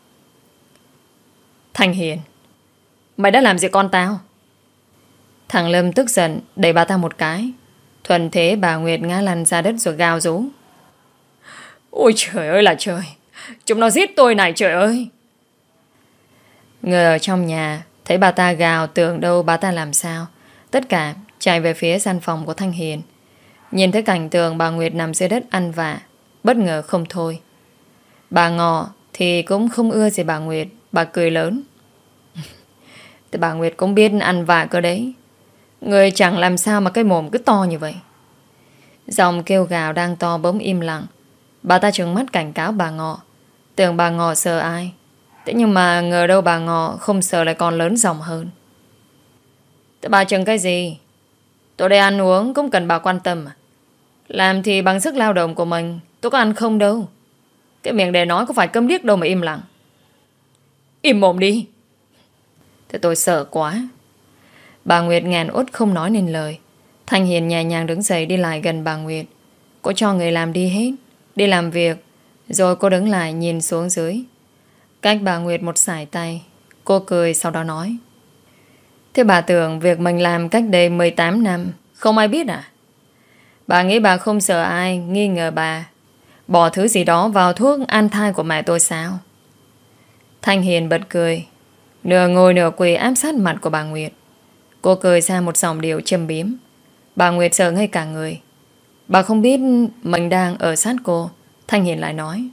Thanh Hiền, mày đã làm gì con tao? Thằng Lâm tức giận đẩy bà ta một cái. Thuần thế bà Nguyệt ngã lăn ra đất rồi gào rú. Ôi trời ơi là trời, chúng nó giết tôi này trời ơi. Người ở trong nhà thấy bà ta gào tưởng đâu bà ta làm sao. Tất cả chạy về phía gian phòng của Thanh Hiền. Nhìn thấy cảnh tượng bà Nguyệt nằm dưới đất ăn vạ, bất ngờ không thôi. Bà Ngọ thì cũng không ưa gì bà Nguyệt. Bà cười lớn. Thì bà Nguyệt cũng biết ăn vạ cơ đấy. Người chẳng làm sao mà cái mồm cứ to như vậy. Giọng kêu gào đang to bỗng im lặng. Bà ta trừng mắt cảnh cáo bà Ngọ. Tưởng bà Ngọ sợ ai. Thế nhưng mà ngờ đâu bà Ngọ không sợ lại còn lớn giọng hơn. Thế bà chừng cái gì? Tôi đây ăn uống cũng cần bà quan tâm à? Làm thì bằng sức lao động của mình. Tôi có ăn không đâu. Cái miệng để nói có phải câm điếc đâu mà im lặng. Im mồm đi. Thế tôi sợ quá. Bà Nguyệt ngàn uất không nói nên lời. Thanh Hiền nhẹ nhàng đứng dậy đi lại gần bà Nguyệt. Cô cho người làm đi hết, đi làm việc. Rồi cô đứng lại nhìn xuống dưới. Cách bà Nguyệt một sải tay. Cô cười sau đó nói. Thế bà tưởng việc mình làm cách đây mười tám năm không ai biết à? Bà nghĩ bà không sợ ai nghi ngờ bà bỏ thứ gì đó vào thuốc an thai của mẹ tôi sao? Thanh Hiền bật cười, nửa ngồi nửa quỳ áp sát mặt của bà Nguyệt. Cô cười ra một giọng điệu châm biếm. Bà Nguyệt sợ ngây cả người. Bà không biết mình đang ở sát cô. Thanh Hiền lại nói.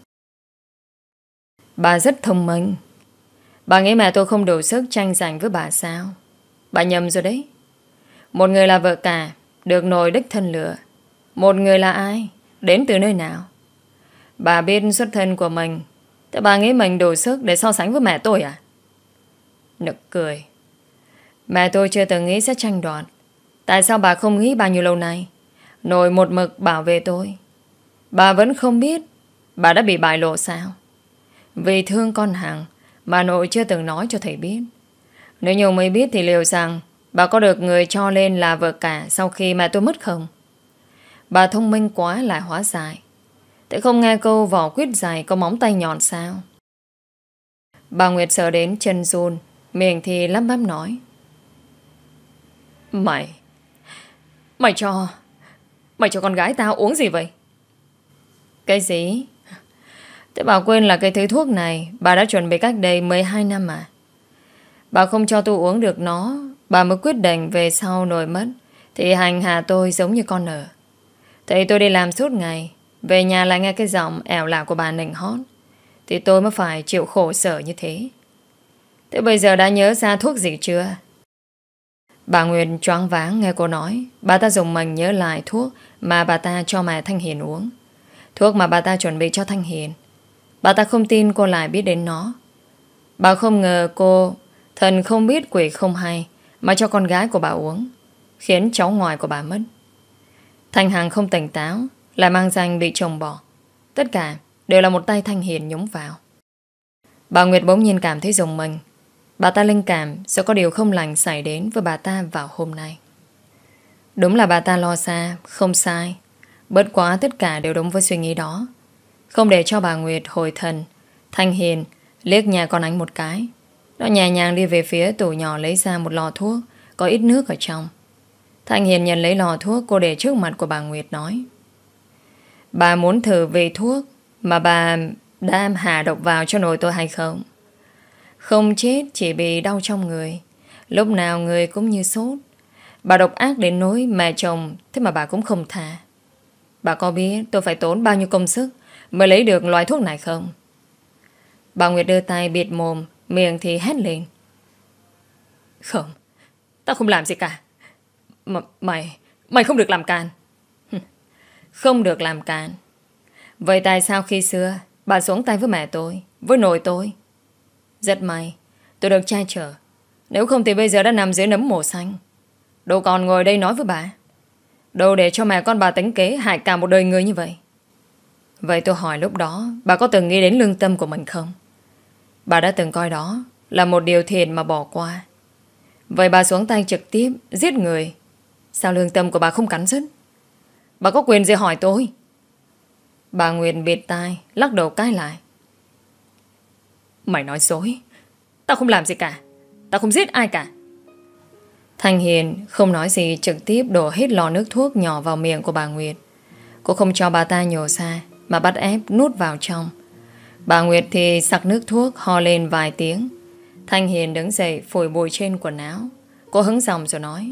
Bà rất thông minh. Bà nghĩ mẹ tôi không đủ sức tranh giành với bà sao? Bà nhầm rồi đấy. Một người là vợ cả, được nội đích thân lựa. Một người là ai? Đến từ nơi nào? Bà biết xuất thân của mình. Thế bà nghĩ mình đủ sức để so sánh với mẹ tôi à? Nực cười. Mẹ tôi chưa từng nghĩ sẽ tranh đoạt. Tại sao bà không nghĩ bao nhiêu lâu nay? Nội một mực bảo vệ tôi. Bà vẫn không biết bà đã bị bại lộ sao? Vì thương con Hằng mà nội chưa từng nói cho thầy biết. Nếu nhiều mới biết thì liệu rằng bà có được người cho lên là vợ cả sau khi mẹ tôi mất không? Bà thông minh quá lại hóa dại. Thế không nghe câu vỏ quyết dài có móng tay nhọn sao? Bà Nguyệt sợ đến chân run, miệng thì lắp bắp nói. Mày Mày cho Mày cho con gái tao uống gì vậy? Cái gì? Thế bà quên là cái thứ thuốc này bà đã chuẩn bị cách đây mười hai năm à? Bà không cho tôi uống được nó, bà mới quyết định về sau nổi mất thì hành hạ tôi giống như con nợ. Thấy tôi đi làm suốt ngày, về nhà lại nghe cái giọng ẻo lả của bà nịnh hót, thì tôi mới phải chịu khổ sở như thế. Thế bây giờ đã nhớ ra thuốc gì chưa? Bà Nguyệt choáng váng nghe cô nói. Bà ta dùng mình nhớ lại thuốc mà bà ta cho mẹ Thanh Hiền uống. Thuốc mà bà ta chuẩn bị cho Thanh Hiền. Bà ta không tin cô lại biết đến nó. Bà không ngờ cô thần không biết quỷ không hay mà cho con gái của bà uống, khiến cháu ngoại của bà mất. Thanh Hằng không tỉnh táo, lại mang danh bị chồng bỏ. Tất cả đều là một tay Thanh Hiền nhúng vào. Bà Nguyệt bỗng nhiên cảm thấy rùng mình. Bà ta linh cảm sẽ có điều không lành xảy đến với bà ta vào hôm nay. Đúng là bà ta lo xa, không sai. Bất quá tất cả đều đúng với suy nghĩ đó. Không để cho bà Nguyệt hồi thần, Thanh Hiền liếc nhà con ánh một cái. Nó nhẹ nhàng đi về phía tủ nhỏ lấy ra một lọ thuốc có ít nước ở trong. Thanh Hiền nhận lấy lọ thuốc, cô để trước mặt của bà Nguyệt nói: bà muốn thử vị thuốc mà bà đã hạ độc vào cho nội tôi hay không? Không chết chỉ bị đau trong người, lúc nào người cũng như sốt. Bà độc ác đến nỗi mẹ chồng thế mà bà cũng không tha. Bà có biết tôi phải tốn bao nhiêu công sức mới lấy được loại thuốc này không? Bà Nguyệt đưa tay bịt mồm, miệng thì hét lên: không, tao không làm gì cả. M Mày, mày không được làm can. Không được làm can. Vậy tại sao khi xưa bà xuống tay với mẹ tôi, với nội tôi? Rất may tôi được che chở, nếu không thì bây giờ đã nằm dưới nấm mồ xanh. Đâu còn ngồi đây nói với bà. Đâu để cho mẹ con bà tính kế hại cả một đời người như vậy. Vậy tôi hỏi lúc đó bà có từng nghĩ đến lương tâm của mình không? Bà đã từng coi đó là một điều thiện mà bỏ qua. Vậy bà xuống tay trực tiếp giết người, sao lương tâm của bà không cắn rứt? Bà có quyền gì hỏi tôi? Bà Nguyệt bịt tai, lắc đầu cãi lại: mày nói dối. Tao không làm gì cả. Tao không giết ai cả. Thanh Hiền không nói gì, trực tiếp đổ hết lọ nước thuốc nhỏ vào miệng của bà Nguyệt. Cô không cho bà ta nhổ ra mà bắt ép nuốt vào trong. Bà Nguyệt thì sặc nước thuốc, ho lên vài tiếng. Thanh Hiền đứng dậy phủi bụi trên quần áo. Cô hứng giọng rồi nói: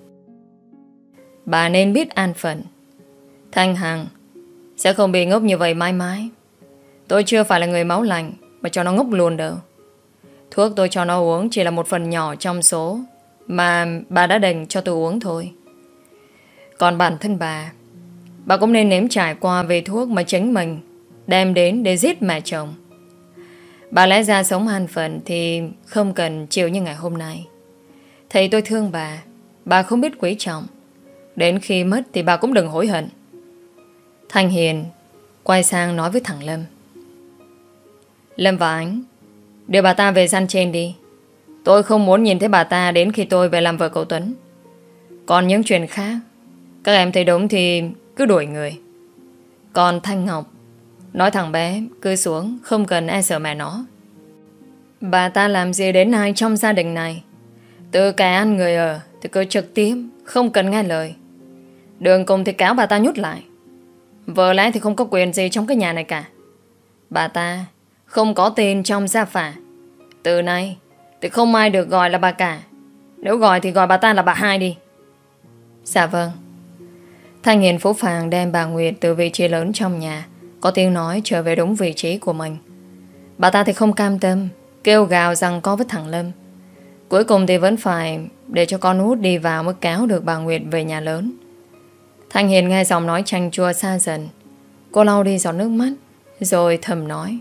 bà nên biết an phận. Thanh Hằng sẽ không bị ngốc như vậy mãi mãi. Tôi chưa phải là người máu lạnh mà cho nó ngốc luôn đâu. Thuốc tôi cho nó uống chỉ là một phần nhỏ trong số mà bà đã định cho tôi uống thôi. Còn bản thân bà, bà cũng nên nếm trải qua về thuốc mà chính mình đem đến để giết mẹ chồng. Bà lẽ ra sống an phận thì không cần chịu như ngày hôm nay. Thầy tôi thương bà, bà không biết quý trọng. Đến khi mất thì bà cũng đừng hối hận. Thanh Hiền quay sang nói với thằng Lâm: Lâm và Ánh, đưa bà ta về gian trên đi. Tôi không muốn nhìn thấy bà ta đến khi tôi về làm vợ cậu Tuấn. Còn những chuyện khác, các em thấy đúng thì cứ đuổi người. Còn Thanh Ngọc, nói thằng bé cứ xuống, không cần e sợ mẹ nó. Bà ta làm gì đến ai trong gia đình này? Từ kẻ ăn người ở thì cứ trực tiếp, không cần nghe lời. Đường cùng thì cáo bà ta nhốt lại. Vợ lẽ thì không có quyền gì trong cái nhà này cả. Bà ta không có tên trong gia phả. Từ nay thì không ai được gọi là bà cả. Nếu gọi thì gọi bà ta là bà hai đi. Dạ vâng. Thanh Hiền phũ phàng đem bà Nguyệt từ vị trí lớn trong nhà, có tiếng nói trở về đúng vị trí của mình. Bà ta thì không cam tâm, kêu gào rằng có với thằng Lâm. Cuối cùng thì vẫn phải để cho con út đi vào mới kéo được bà Nguyệt về nhà lớn. Thanh Hiền nghe giọng nói chanh chua xa dần. Cô lau đi giọt nước mắt, rồi thầm nói: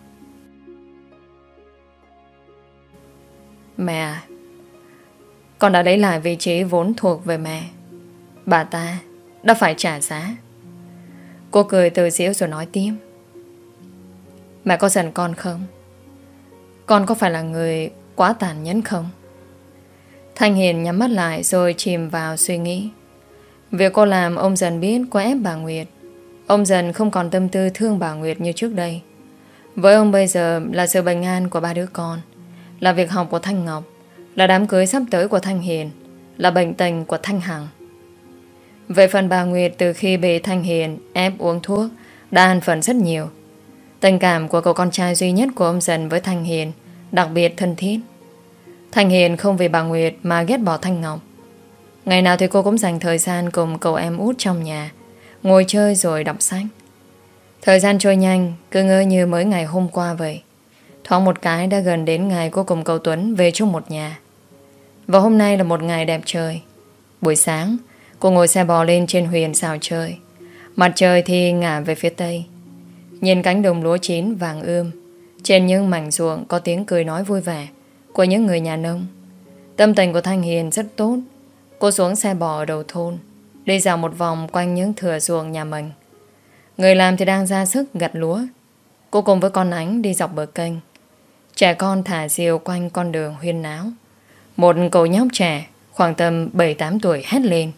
Mẹ à, con đã lấy lại vị trí vốn thuộc về mẹ. Bà ta đã phải trả giá. Cô cười từ giễu rồi nói tiếp: Mẹ có giận con không? Con có phải là người quá tàn nhẫn không? Thanh Hiền nhắm mắt lại rồi chìm vào suy nghĩ. Việc cô làm ông dần biết có ép bà Nguyệt. Ông dần không còn tâm tư thương bà Nguyệt như trước đây. Với ông bây giờ là sự bình an của ba đứa con, là việc học của Thanh Ngọc, là đám cưới sắp tới của Thanh Hiền, là bệnh tình của Thanh Hằng. Về phần bà Nguyệt, từ khi bị Thanh Hiền ép uống thuốc đã an phận rất nhiều. Tình cảm của cậu con trai duy nhất của ông dần với Thanh Hiền đặc biệt thân thiết. Thanh Hiền không vì bà Nguyệt mà ghét bỏ Thanh Ngọc. Ngày nào thì cô cũng dành thời gian cùng cậu em út trong nhà, ngồi chơi rồi đọc sách. Thời gian trôi nhanh, cứ ngỡ như mới ngày hôm qua vậy. Thoáng một cái đã gần đến ngày cô cùng cậu Tuấn về chung một nhà. Và hôm nay là một ngày đẹp trời. Buổi sáng, cô ngồi xe bò lên trên Huyền xào chơi. Mặt trời thì ngả về phía tây. Nhìn cánh đồng lúa chín vàng ươm, trên những mảnh ruộng có tiếng cười nói vui vẻ của những người nhà nông. Tâm tình của Thanh Hiền rất tốt. Cô xuống xe bò ở đầu thôn, đi dạo một vòng quanh những thửa ruộng nhà mình. Người làm thì đang ra sức gặt lúa. Cô cùng với con Ánh đi dọc bờ kênh. Trẻ con thả diều quanh con đường huyên náo. Một cậu nhóc trẻ khoảng tầm bảy tám tuổi hét lên: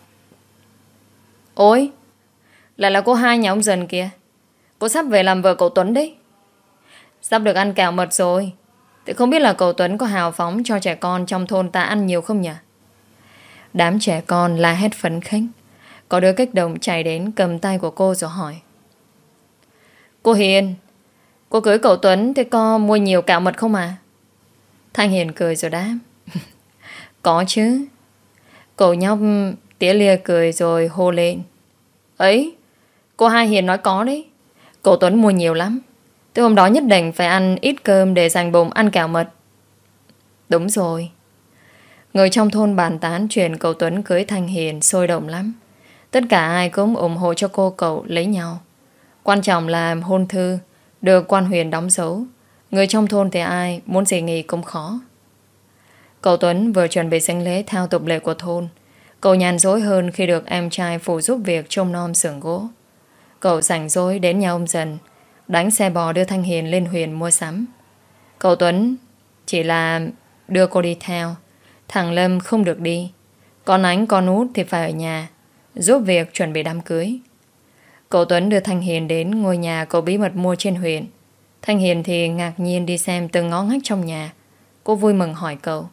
"Ôi, lại là cô hai nhà ông Dần kìa. Cô sắp về làm vợ cậu Tuấn đấy." "Sắp được ăn kẹo mật rồi. Thì không biết là cậu Tuấn có hào phóng cho trẻ con trong thôn ta ăn nhiều không nhỉ?" Đám trẻ con la hét phấn khích. Có đứa kích động chạy đến cầm tay của cô rồi hỏi: "Cô Hiền, cô cưới cậu Tuấn thì có mua nhiều kẹo mật không à?" Thanh Hiền cười rồi đáp: "Có chứ." Cậu nhóc tía lia cười rồi hô lên: "Ấy, cô hai Hiền nói có đấy. Cậu Tuấn mua nhiều lắm. Từ hôm đó nhất định phải ăn ít cơm để dành bụng ăn kẹo mật." Đúng rồi. Người trong thôn bàn tán chuyện cậu Tuấn cưới Thanh Hiền sôi động lắm. Tất cả ai cũng ủng hộ cho cô cậu lấy nhau. Quan trọng là hôn thư được quan Huyền đóng dấu. Người trong thôn thì ai muốn gì nghỉ cũng khó. Cậu Tuấn vừa chuẩn bị sinh lễ theo tục lệ của thôn. Cậu nhàn rỗi hơn khi được em trai phụ giúp việc trông nom xưởng gỗ. Cậu rảnh rỗi đến nhà ông Dần, đánh xe bò đưa Thanh Hiền lên Huyền mua sắm. Cậu Tuấn chỉ là đưa cô đi theo. Thằng Lâm không được đi. Con Ánh con út thì phải ở nhà, giúp việc chuẩn bị đám cưới. Cậu Tuấn đưa Thanh Hiền đến ngôi nhà cậu bí mật mua trên Huyền. Thanh Hiền thì ngạc nhiên đi xem từng ngõ ngách trong nhà. Cô vui mừng hỏi cậu: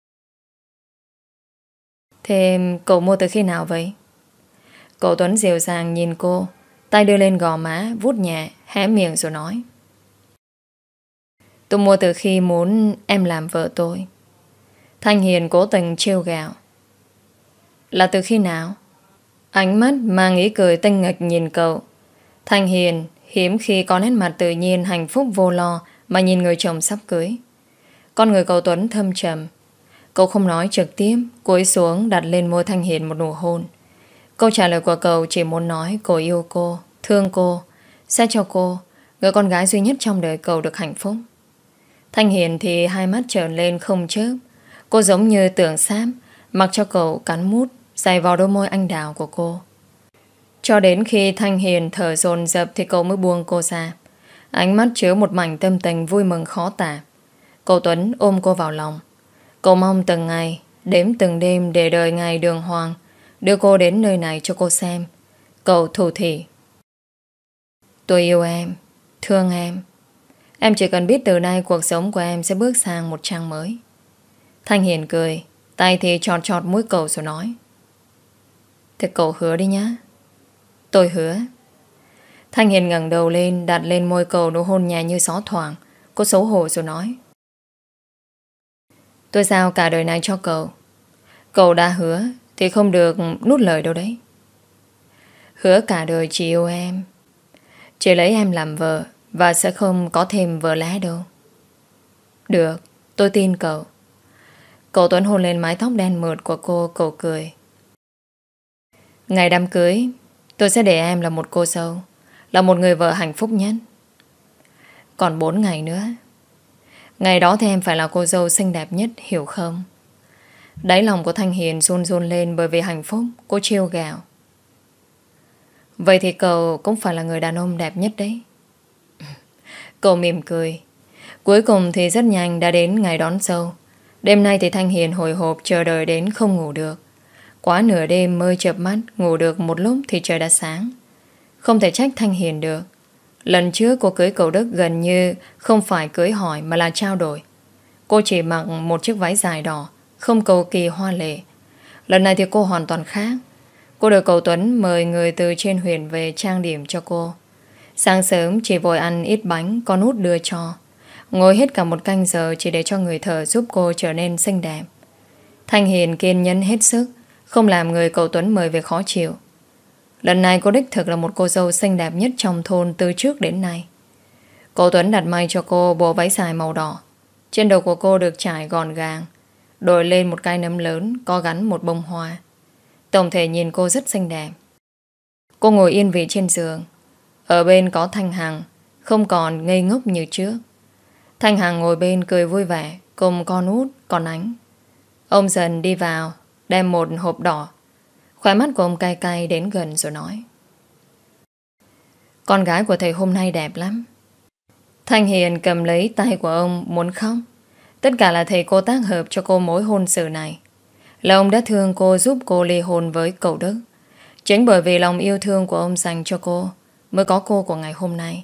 "Thế cậu mua từ khi nào vậy?" Cậu Tuấn dịu dàng nhìn cô, tay đưa lên gò má, vuốt nhẹ, hé miệng rồi nói: "Tôi mua từ khi muốn em làm vợ tôi." Thanh Hiền cố tình trêu ghẹo: "Là từ khi nào?" Ánh mắt mang ý cười tinh nghịch nhìn cậu. Thanh Hiền hiếm khi có nét mặt tự nhiên hạnh phúc vô lo mà nhìn người chồng sắp cưới. Con người cậu Tuấn thâm trầm. Cậu không nói trực tiếp, cúi xuống đặt lên môi Thanh Hiền một nụ hôn. Câu trả lời của cậu chỉ muốn nói cậu yêu cô, thương cô, sẽ cho cô, người con gái duy nhất trong đời cậu, được hạnh phúc. Thanh Hiền thì hai mắt trợn lên không chớp. Cô giống như tượng sáp, mặc cho cậu cắn mút dày vào đôi môi anh đào của cô. Cho đến khi Thanh Hiền thở dồn dập thì cậu mới buông cô ra. Ánh mắt chứa một mảnh tâm tình vui mừng khó tả. Cậu Tuấn ôm cô vào lòng. Cậu mong từng ngày, đếm từng đêm để đợi ngày đường hoàng đưa cô đến nơi này cho cô xem. Cậu thủ thỉ: "Tôi yêu em, thương em. Em chỉ cần biết từ nay cuộc sống của em sẽ bước sang một trang mới." Thanh Hiền cười, tay thì chọt chọt mũi cậu rồi nói: "Thế cậu hứa đi nhá." "Tôi hứa." Thanh Hiền ngẩng đầu lên, đặt lên môi cậu nụ hôn nhẹ như gió thoảng. Cô xấu hổ rồi nói: "Tôi giao cả đời này cho cậu. Cậu đã hứa thì không được nuốt lời đâu đấy." "Hứa cả đời chỉ yêu em, chỉ lấy em làm vợ, và sẽ không có thêm vợ lẽ đâu." "Được, tôi tin cậu." Cậu Tuấn hôn lên mái tóc đen mượt của cô. Cậu cười: "Ngày đám cưới, tôi sẽ để em là một cô dâu, là một người vợ hạnh phúc nhất. Còn bốn ngày nữa. Ngày đó thì em phải là cô dâu xinh đẹp nhất, hiểu không?" Đáy lòng của Thanh Hiền run run lên bởi vì hạnh phúc. Cô trêu ghẹo: "Vậy thì cậu cũng phải là người đàn ông đẹp nhất đấy." Cậu mỉm cười. Cuối cùng thì rất nhanh đã đến ngày đón dâu. Đêm nay thì Thanh Hiền hồi hộp chờ đợi đến không ngủ được. Quá nửa đêm mới chợp mắt, ngủ được một lúc thì trời đã sáng. Không thể trách Thanh Hiền được. Lần trước cô cưới cậu Đức gần như không phải cưới hỏi mà là trao đổi. Cô chỉ mặc một chiếc váy dài đỏ, không cầu kỳ hoa lệ. Lần này thì cô hoàn toàn khác. Cô được cậu Tuấn mời người từ trên Huyền về trang điểm cho cô. Sáng sớm chỉ vội ăn ít bánh con út đưa cho. ngồi hết cả một canh giờ chỉ để cho người thợ giúp cô trở nên xinh đẹp. Thanh Hiền kiên nhẫn hết sức, không làm người cậu Tuấn mời về khó chịu. Lần này cô đích thực là một cô dâu xinh đẹp nhất trong thôn từ trước đến nay. Cậu Tuấn đặt may cho cô bộ váy dài màu đỏ. Trên đầu của cô được trải gọn gàng, đội lên một cái nấm lớn có gắn một bông hoa. Tổng thể nhìn cô rất xinh đẹp. Cô ngồi yên vị trên giường. Ở bên có Thanh Hằng, không còn ngây ngốc như trước. Thanh Hằng ngồi bên cười vui vẻ cùng con út, con Ánh. Ông dần đi vào, đem một hộp đỏ. Khóe mắt của ông cay cay đến gần rồi nói: con gái của thầy hôm nay đẹp lắm. Thanh Hiền cầm lấy tay của ông muốn khóc. Tất cả là thầy cô tác hợp cho cô mối hôn sự này. Là ông đã thương cô, giúp cô ly hôn với cậu Đức. Chính bởi vì lòng yêu thương của ông dành cho cô mới có cô của ngày hôm nay.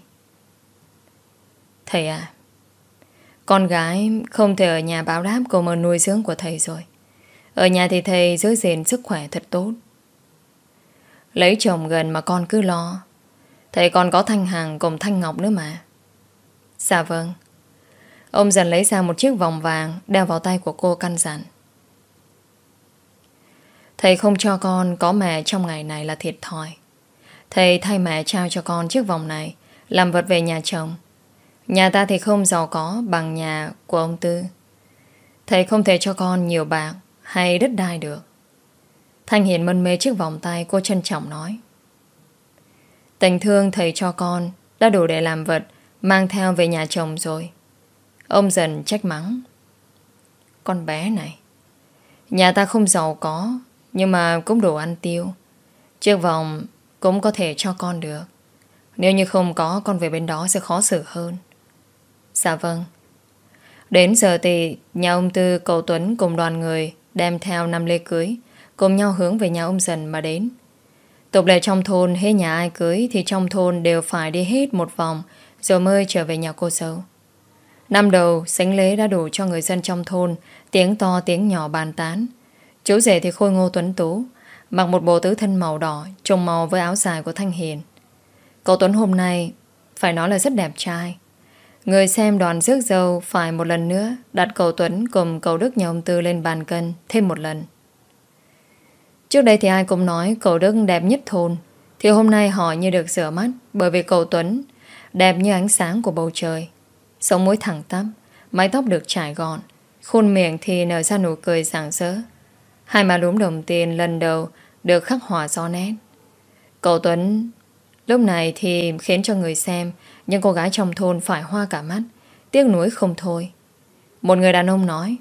Thầy à, con gái không thể ở nhà báo đáp cô mơ nuôi dưỡng của thầy rồi. Ở nhà thì thầy giữ gìn sức khỏe thật tốt. Lấy chồng gần mà con cứ lo. Thầy còn có Thanh Hằng cùng Thanh Ngọc nữa mà. Dạ vâng. Ông dần lấy ra một chiếc vòng vàng đeo vào tay của cô căn dặn: thầy không cho con có mẹ trong ngày này là thiệt thòi. Thầy thay mẹ trao cho con chiếc vòng này làm vật về nhà chồng. Nhà ta thì không giàu có bằng nhà của ông Tư. Thầy không thể cho con nhiều bạc hay đất đai được. Thanh Hiền mân mê chiếc vòng tay, cô trân trọng nói: tình thương thầy cho con đã đủ để làm vật mang theo về nhà chồng rồi. Ông dần trách mắng: con bé này, nhà ta không giàu có nhưng mà cũng đủ ăn tiêu. Chiếc vòng cũng có thể cho con được. Nếu như không có, con về bên đó sẽ khó xử hơn. Dạ vâng. Đến giờ thì nhà ông Tư, cậu Tuấn cùng đoàn người đem theo năm lễ cưới cùng nhau hướng về nhà ông Dần mà đến. Tục lệ trong thôn, hết nhà ai cưới thì trong thôn đều phải đi hết một vòng rồi mới trở về nhà cô dâu. Năm đầu sánh lễ đã đủ cho người dân trong thôn tiếng to tiếng nhỏ bàn tán. Chú rể thì khôi ngô tuấn tú, mặc một bộ tứ thân màu đỏ trùng màu với áo dài của Thanh Hiền. Cậu Tuấn hôm nay phải nói là rất đẹp trai. Người xem đoàn rước dâu phải một lần nữa đặt cậu Tuấn cùng cậu Đức nhà ông Tư lên bàn cân thêm một lần. Trước đây thì ai cũng nói cậu Đức đẹp nhất thôn, thì hôm nay họ như được rửa mắt bởi vì cậu Tuấn đẹp như ánh sáng của bầu trời. Sống mũi thẳng tắp, mái tóc được trải gọn, khuôn miệng thì nở ra nụ cười rạng rỡ. Hai má lúm đồng tiền lần đầu được khắc họa rõ nét. Cậu Tuấn lúc này thì khiến cho người xem, những cô gái trong thôn phải hoa cả mắt, tiếc nuối không thôi. Một người đàn ông nói: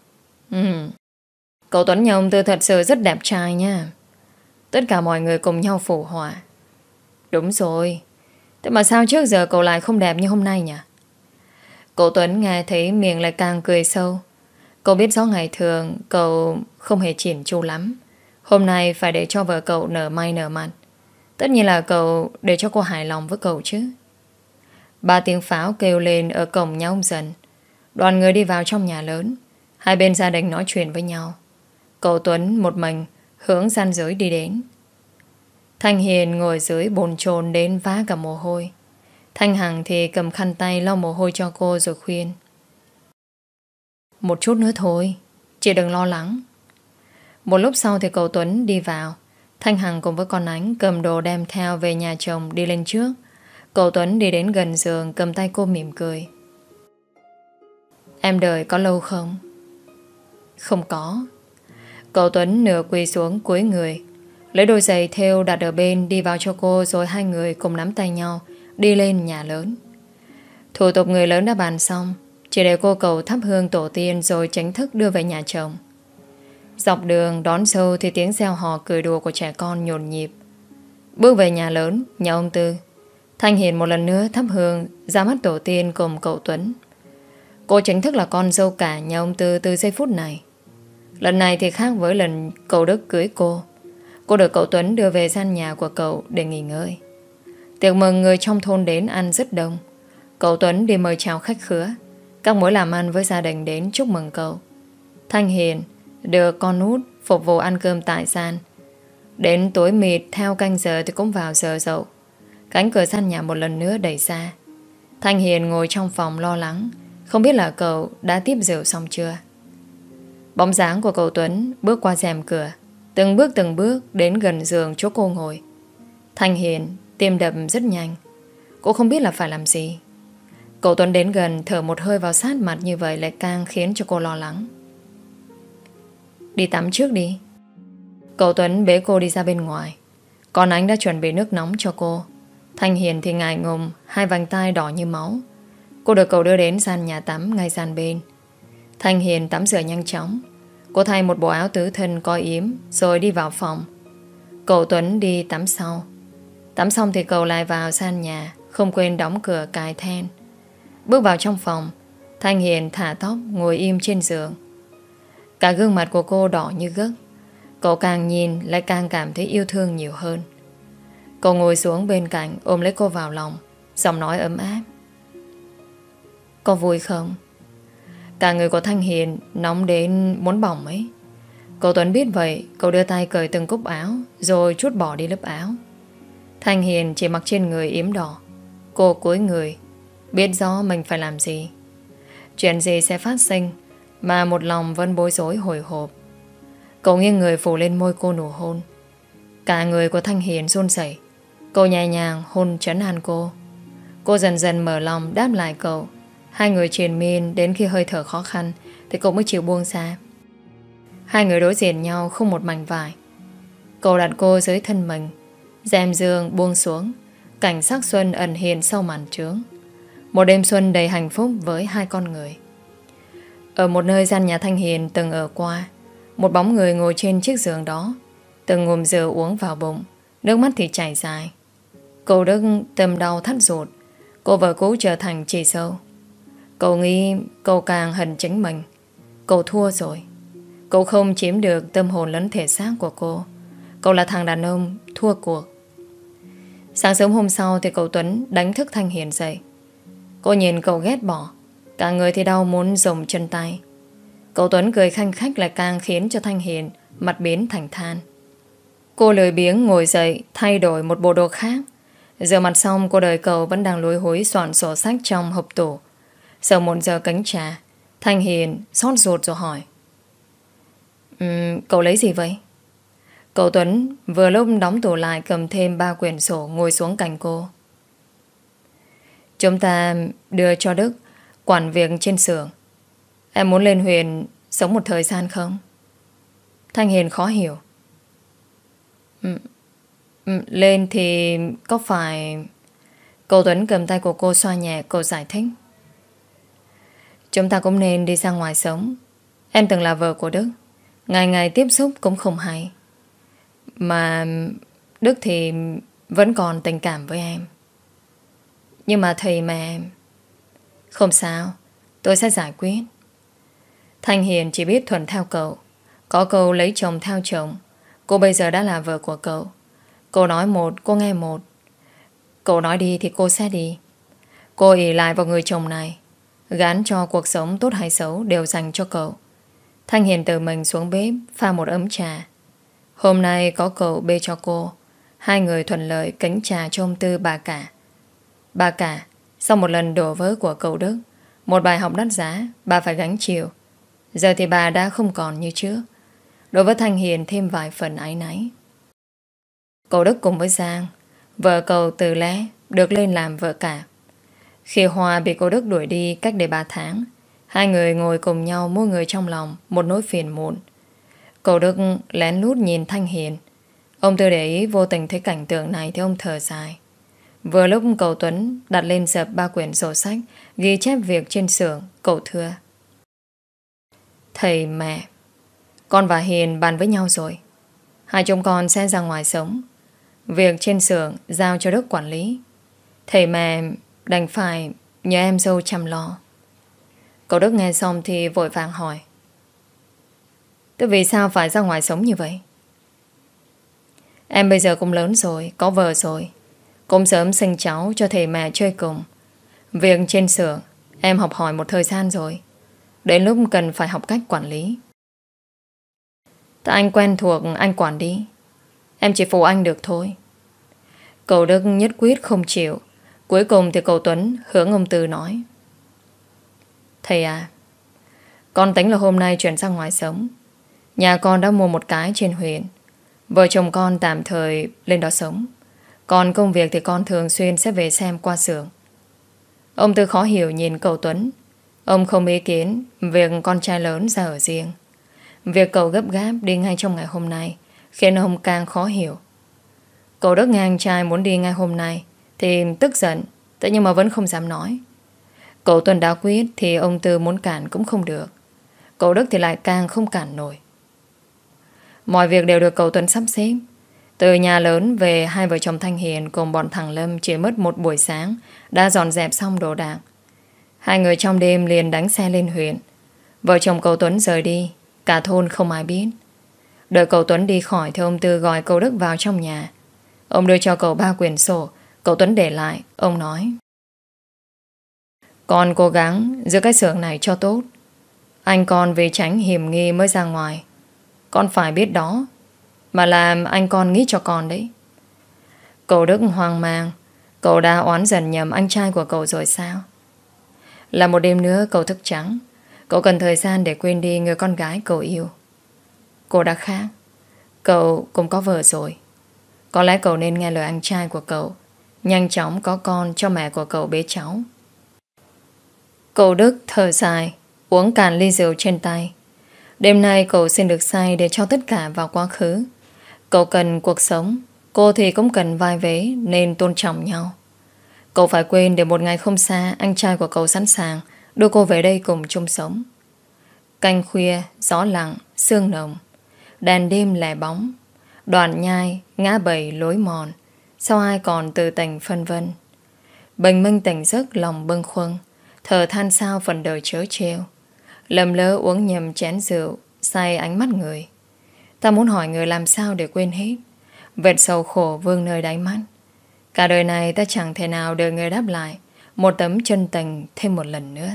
Ừ, cậu Tuấn nhà ông Tư thật sự rất đẹp trai nha. Tất cả mọi người cùng nhau phụ họa: Đúng rồi, thế mà sao trước giờ cậu lại không đẹp như hôm nay nhỉ? Cậu Tuấn nghe thấy miệng lại càng cười sâu. Cậu biết rõ ngày thường cậu không hề chỉn chu lắm. Hôm nay phải để cho vợ cậu nở may nở mặt. Tất nhiên là cậu để cho cô hài lòng với cậu chứ. Ba tiếng pháo kêu lên ở cổng nhà ông Dần. Đoàn người đi vào trong nhà lớn. Hai bên gia đình nói chuyện với nhau. Cậu Tuấn một mình hướng gian giới đi đến. Thanh Hiền ngồi dưới bồn chồn đến vá cả mồ hôi. Thanh Hằng thì cầm khăn tay lau mồ hôi cho cô rồi khuyên: Một chút nữa thôi, chị đừng lo lắng. Một lúc sau thì cậu Tuấn đi vào. Thanh Hằng cùng với con Ánh cầm đồ đem theo về nhà chồng đi lên trước. Cậu Tuấn đi đến gần giường, cầm tay cô mỉm cười: Em đợi có lâu không? Không có. Cậu Tuấn nửa quỳ xuống cúi người, lấy đôi giày thêu đặt ở bên đi vào cho cô, rồi hai người cùng nắm tay nhau đi lên nhà lớn. Thủ tục người lớn đã bàn xong, chỉ để cô cầu thắp hương tổ tiên rồi chính thức đưa về nhà chồng. Dọc đường đón dâu thì tiếng reo hò cười đùa của trẻ con nhộn nhịp. Bước về nhà lớn, nhà ông Tư, Thanh Hiền một lần nữa thắp hương ra mắt tổ tiên cùng cậu Tuấn. Cô chính thức là con dâu cả nhà ông Tư từ giây phút này. Lần này thì khác với lần cậu Đức cưới cô. Cô được cậu Tuấn đưa về gian nhà của cậu để nghỉ ngơi. Tiệc mừng người trong thôn đến ăn rất đông. Cậu Tuấn đi mời chào khách khứa. Các mối làm ăn với gia đình đến chúc mừng cậu. Thanh Hiền được con út phục vụ ăn cơm tại gian. Đến tối mịt theo canh giờ thì cũng vào giờ dậu. Cánh cửa gian nhà một lần nữa đẩy ra. Thanh Hiền ngồi trong phòng lo lắng Không biết là cậu đã tiếp rượu xong chưa? Bóng dáng của cậu Tuấn bước qua rèm cửa, từng bước từng bước đến gần giường chỗ cô ngồi. Thanh Hiền tim đập rất nhanh. Cô không biết là phải làm gì. Cậu Tuấn đến gần thở một hơi vào sát mặt như vậy lại càng khiến cho cô lo lắng. Đi tắm trước đi. Cậu Tuấn bế cô đi ra bên ngoài. Còn anh đã chuẩn bị nước nóng cho cô. Thanh Hiền thì ngại ngùng, hai vành tay đỏ như máu. Cô được cậu đưa đến gian nhà tắm ngay gian bên. Thanh Hiền tắm rửa nhanh chóng. Cô thay một bộ áo tứ thân coi yếm rồi đi vào phòng. Cậu Tuấn đi tắm sau. Tắm xong thì cậu lại vào gian nhà, không quên đóng cửa cài then. Bước vào trong phòng, Thanh Hiền thả tóc ngồi im trên giường. Cả gương mặt của cô đỏ như gấc. Cậu càng nhìn lại càng cảm thấy yêu thương nhiều hơn. Cậu ngồi xuống bên cạnh ôm lấy cô vào lòng, giọng nói ấm áp. Có vui không? Cả người của Thanh Hiền nóng đến muốn bỏng ấy. Cậu Tuấn biết vậy, cậu đưa tay cởi từng cúc áo rồi trút bỏ đi lớp áo. Thanh Hiền chỉ mặc trên người yếm đỏ. Cô cúi người, biết rõ mình phải làm gì, chuyện gì sẽ phát sinh, mà một lòng vẫn bối rối hồi hộp. Cậu nghiêng người phủ lên môi cô nụ hôn. Cả người của Thanh Hiền run rẩy. Cậu nhẹ nhàng hôn trấn an cô. Cô dần dần mở lòng đáp lại cậu. Hai người triền miên đến khi hơi thở khó khăn thì cậu mới chịu buông ra. Hai người đối diện nhau không một mảnh vải. Cậu đặt cô dưới thân mình. Rèm giường buông xuống. Cảnh sắc xuân ẩn hiện sau màn trướng. Một đêm xuân đầy hạnh phúc với hai con người. Ở một nơi gian nhà Thanh Hiền từng ở qua, một bóng người ngồi trên chiếc giường đó, từng ngụm rượu uống vào bụng, nước mắt thì chảy dài. Cô Đức tâm đau thắt ruột. Cô vợ cũ trở thành chị dâu. Cậu nghĩ cậu càng hận chính mình. Cậu thua rồi. Cậu không chiếm được tâm hồn lẫn thể xác của cô. Cậu là thằng đàn ông thua cuộc. Sáng sớm hôm sau thì cậu Tuấn đánh thức Thanh Hiền dậy. Cô nhìn cậu ghét bỏ, cả người thì đau muốn dùng chân tay. Cậu Tuấn cười khanh khách lại càng khiến cho Thanh Hiền mặt biến thành than. Cô lười biếng ngồi dậy, thay đổi một bộ đồ khác. Rửa mặt xong, cô đợi cậu vẫn đang lúi húi soạn sổ sách trong hộp tủ. Sau một giờ cánh trà, Thanh Hiền xót ruột rồi hỏi. um, Cậu lấy gì vậy? Cậu Tuấn vừa lúc đóng tủ lại cầm thêm ba quyển sổ ngồi xuống cạnh cô. Chúng ta đưa cho Đức quản việc trên xưởng. Em muốn lên huyện sống một thời gian không? Thanh Hiền khó hiểu. Ừ, ừ, lên thì có phải... Cậu Tuấn cầm tay của cô xoa nhẹ, cô giải thích. Chúng ta cũng nên đi ra ngoài sống. Em từng là vợ của Đức. Ngày ngày tiếp xúc cũng không hay. Mà Đức thì vẫn còn tình cảm với em. Nhưng mà thầy mà em... Không sao, tôi sẽ giải quyết. Thanh Hiền chỉ biết thuận theo cậu. Có câu lấy chồng theo chồng. Cô bây giờ đã là vợ của cậu. Cô nói một, cô nghe một. Cậu nói đi thì cô sẽ đi. Cô ỷ lại vào người chồng này, gán cho cuộc sống tốt hay xấu đều dành cho cậu. Thanh Hiền tự mình xuống bếp pha một ấm trà. Hôm nay có cậu bê cho cô. Hai người thuận lợi kính trà cho ông Tư bà cả. Bà cả, sau một lần đổ vỡ của cậu Đức, một bài học đắt giá bà phải gánh chịu. Giờ thì bà đã không còn như trước. Đối với Thanh Hiền thêm vài phần áy náy. Cậu Đức cùng với Giang, vợ cậu từ lẽ được lên làm vợ cả. Khi Hoa bị cô Đức đuổi đi cách đây ba tháng, hai người ngồi cùng nhau mỗi người trong lòng một nỗi phiền muộn. Cậu Đức lén lút nhìn Thanh Hiền. Ông Tư để ý vô tình thấy cảnh tượng này thì ông thở dài. Vừa lúc cậu Tuấn đặt lên dập ba quyển sổ sách ghi chép việc trên xưởng, cậu thưa. Thầy mẹ, con và Hiền bàn với nhau rồi. Hai chúng con sẽ ra ngoài sống. Việc trên xưởng giao cho Đức quản lý. Thầy mẹ đành phải nhờ em dâu chăm lo. Cậu Đức nghe xong thì vội vàng hỏi. Thế vì sao phải ra ngoài sống như vậy? Em bây giờ cũng lớn rồi, có vợ rồi, cũng sớm sinh cháu cho thầy mẹ chơi cùng. Việc trên xưởng em học hỏi một thời gian rồi. Đến lúc cần phải học cách quản lý. Thế anh quen thuộc anh quản đi. Em chỉ phụ anh được thôi. Cậu Đức nhất quyết không chịu. Cuối cùng thì cậu Tuấn hướng ông Tư nói. Thầy à, con tính là hôm nay chuyển sang ngoài sống. Nhà con đã mua một cái trên huyện. Vợ chồng con tạm thời lên đó sống. Còn công việc thì con thường xuyên sẽ về xem qua xưởng. Ông Tư khó hiểu nhìn cậu Tuấn. Ông không ý kiến việc con trai lớn ra ở riêng. Việc cậu gấp gáp đi ngay trong ngày hôm nay khiến ông càng khó hiểu. Cậu Đức nghe anh trai muốn đi ngay hôm nay thì tức giận, thế nhưng mà vẫn không dám nói. Cậu Tuấn đã quyết thì ông Tư muốn cản cũng không được. Cậu Đức thì lại càng không cản nổi. Mọi việc đều được cậu Tuấn sắp xếp. Từ nhà lớn về, hai vợ chồng Thanh Hiền cùng bọn thằng Lâm chỉ mất một buổi sáng đã dọn dẹp xong đồ đạc. Hai người trong đêm liền đánh xe lên huyện. Vợ chồng cậu Tuấn rời đi, cả thôn không ai biết. Đợi cậu Tuấn đi khỏi thì ông Tư gọi cậu Đức vào trong nhà. Ông đưa cho cậu ba quyển sổ. Cậu Tuấn để lại. Ông nói: con cố gắng giữ cái xưởng này cho tốt. Anh con vì tránh hiểm nghi mới ra ngoài. Con phải biết đó, mà làm anh con nghĩ cho con đấy. Cậu Đức hoang mang. Cậu đã oán dần nhầm anh trai của cậu rồi sao? Là một đêm nữa cậu thức trắng. Cậu cần thời gian để quên đi người con gái cậu yêu. Cô đã khác. Cậu cũng có vợ rồi. Có lẽ cậu nên nghe lời anh trai của cậu, nhanh chóng có con cho mẹ của cậu bế cháu. Cậu Đức thở dài, uống cạn ly rượu trên tay. Đêm nay cậu xin được say để cho tất cả vào quá khứ. Cậu cần cuộc sống, cô thì cũng cần vai vế, nên tôn trọng nhau. Cậu phải quên để một ngày không xa anh trai của cậu sẵn sàng đưa cô về đây cùng chung sống. Canh khuya, gió lặng, sương nồng, đèn đêm lẻ bóng, đoạn nhai, ngã bầy lối mòn, sao ai còn từ tình phân vân. Bình minh tỉnh giấc lòng bâng khuâng, thở than sao phần đời chớ trêu. Lầm lỡ uống nhầm chén rượu, say ánh mắt người. Ta muốn hỏi người làm sao để quên hết. Vệt sầu khổ vương nơi đáy mắt. Cả đời này ta chẳng thể nào đợi người đáp lại một tấm chân tình thêm một lần nữa.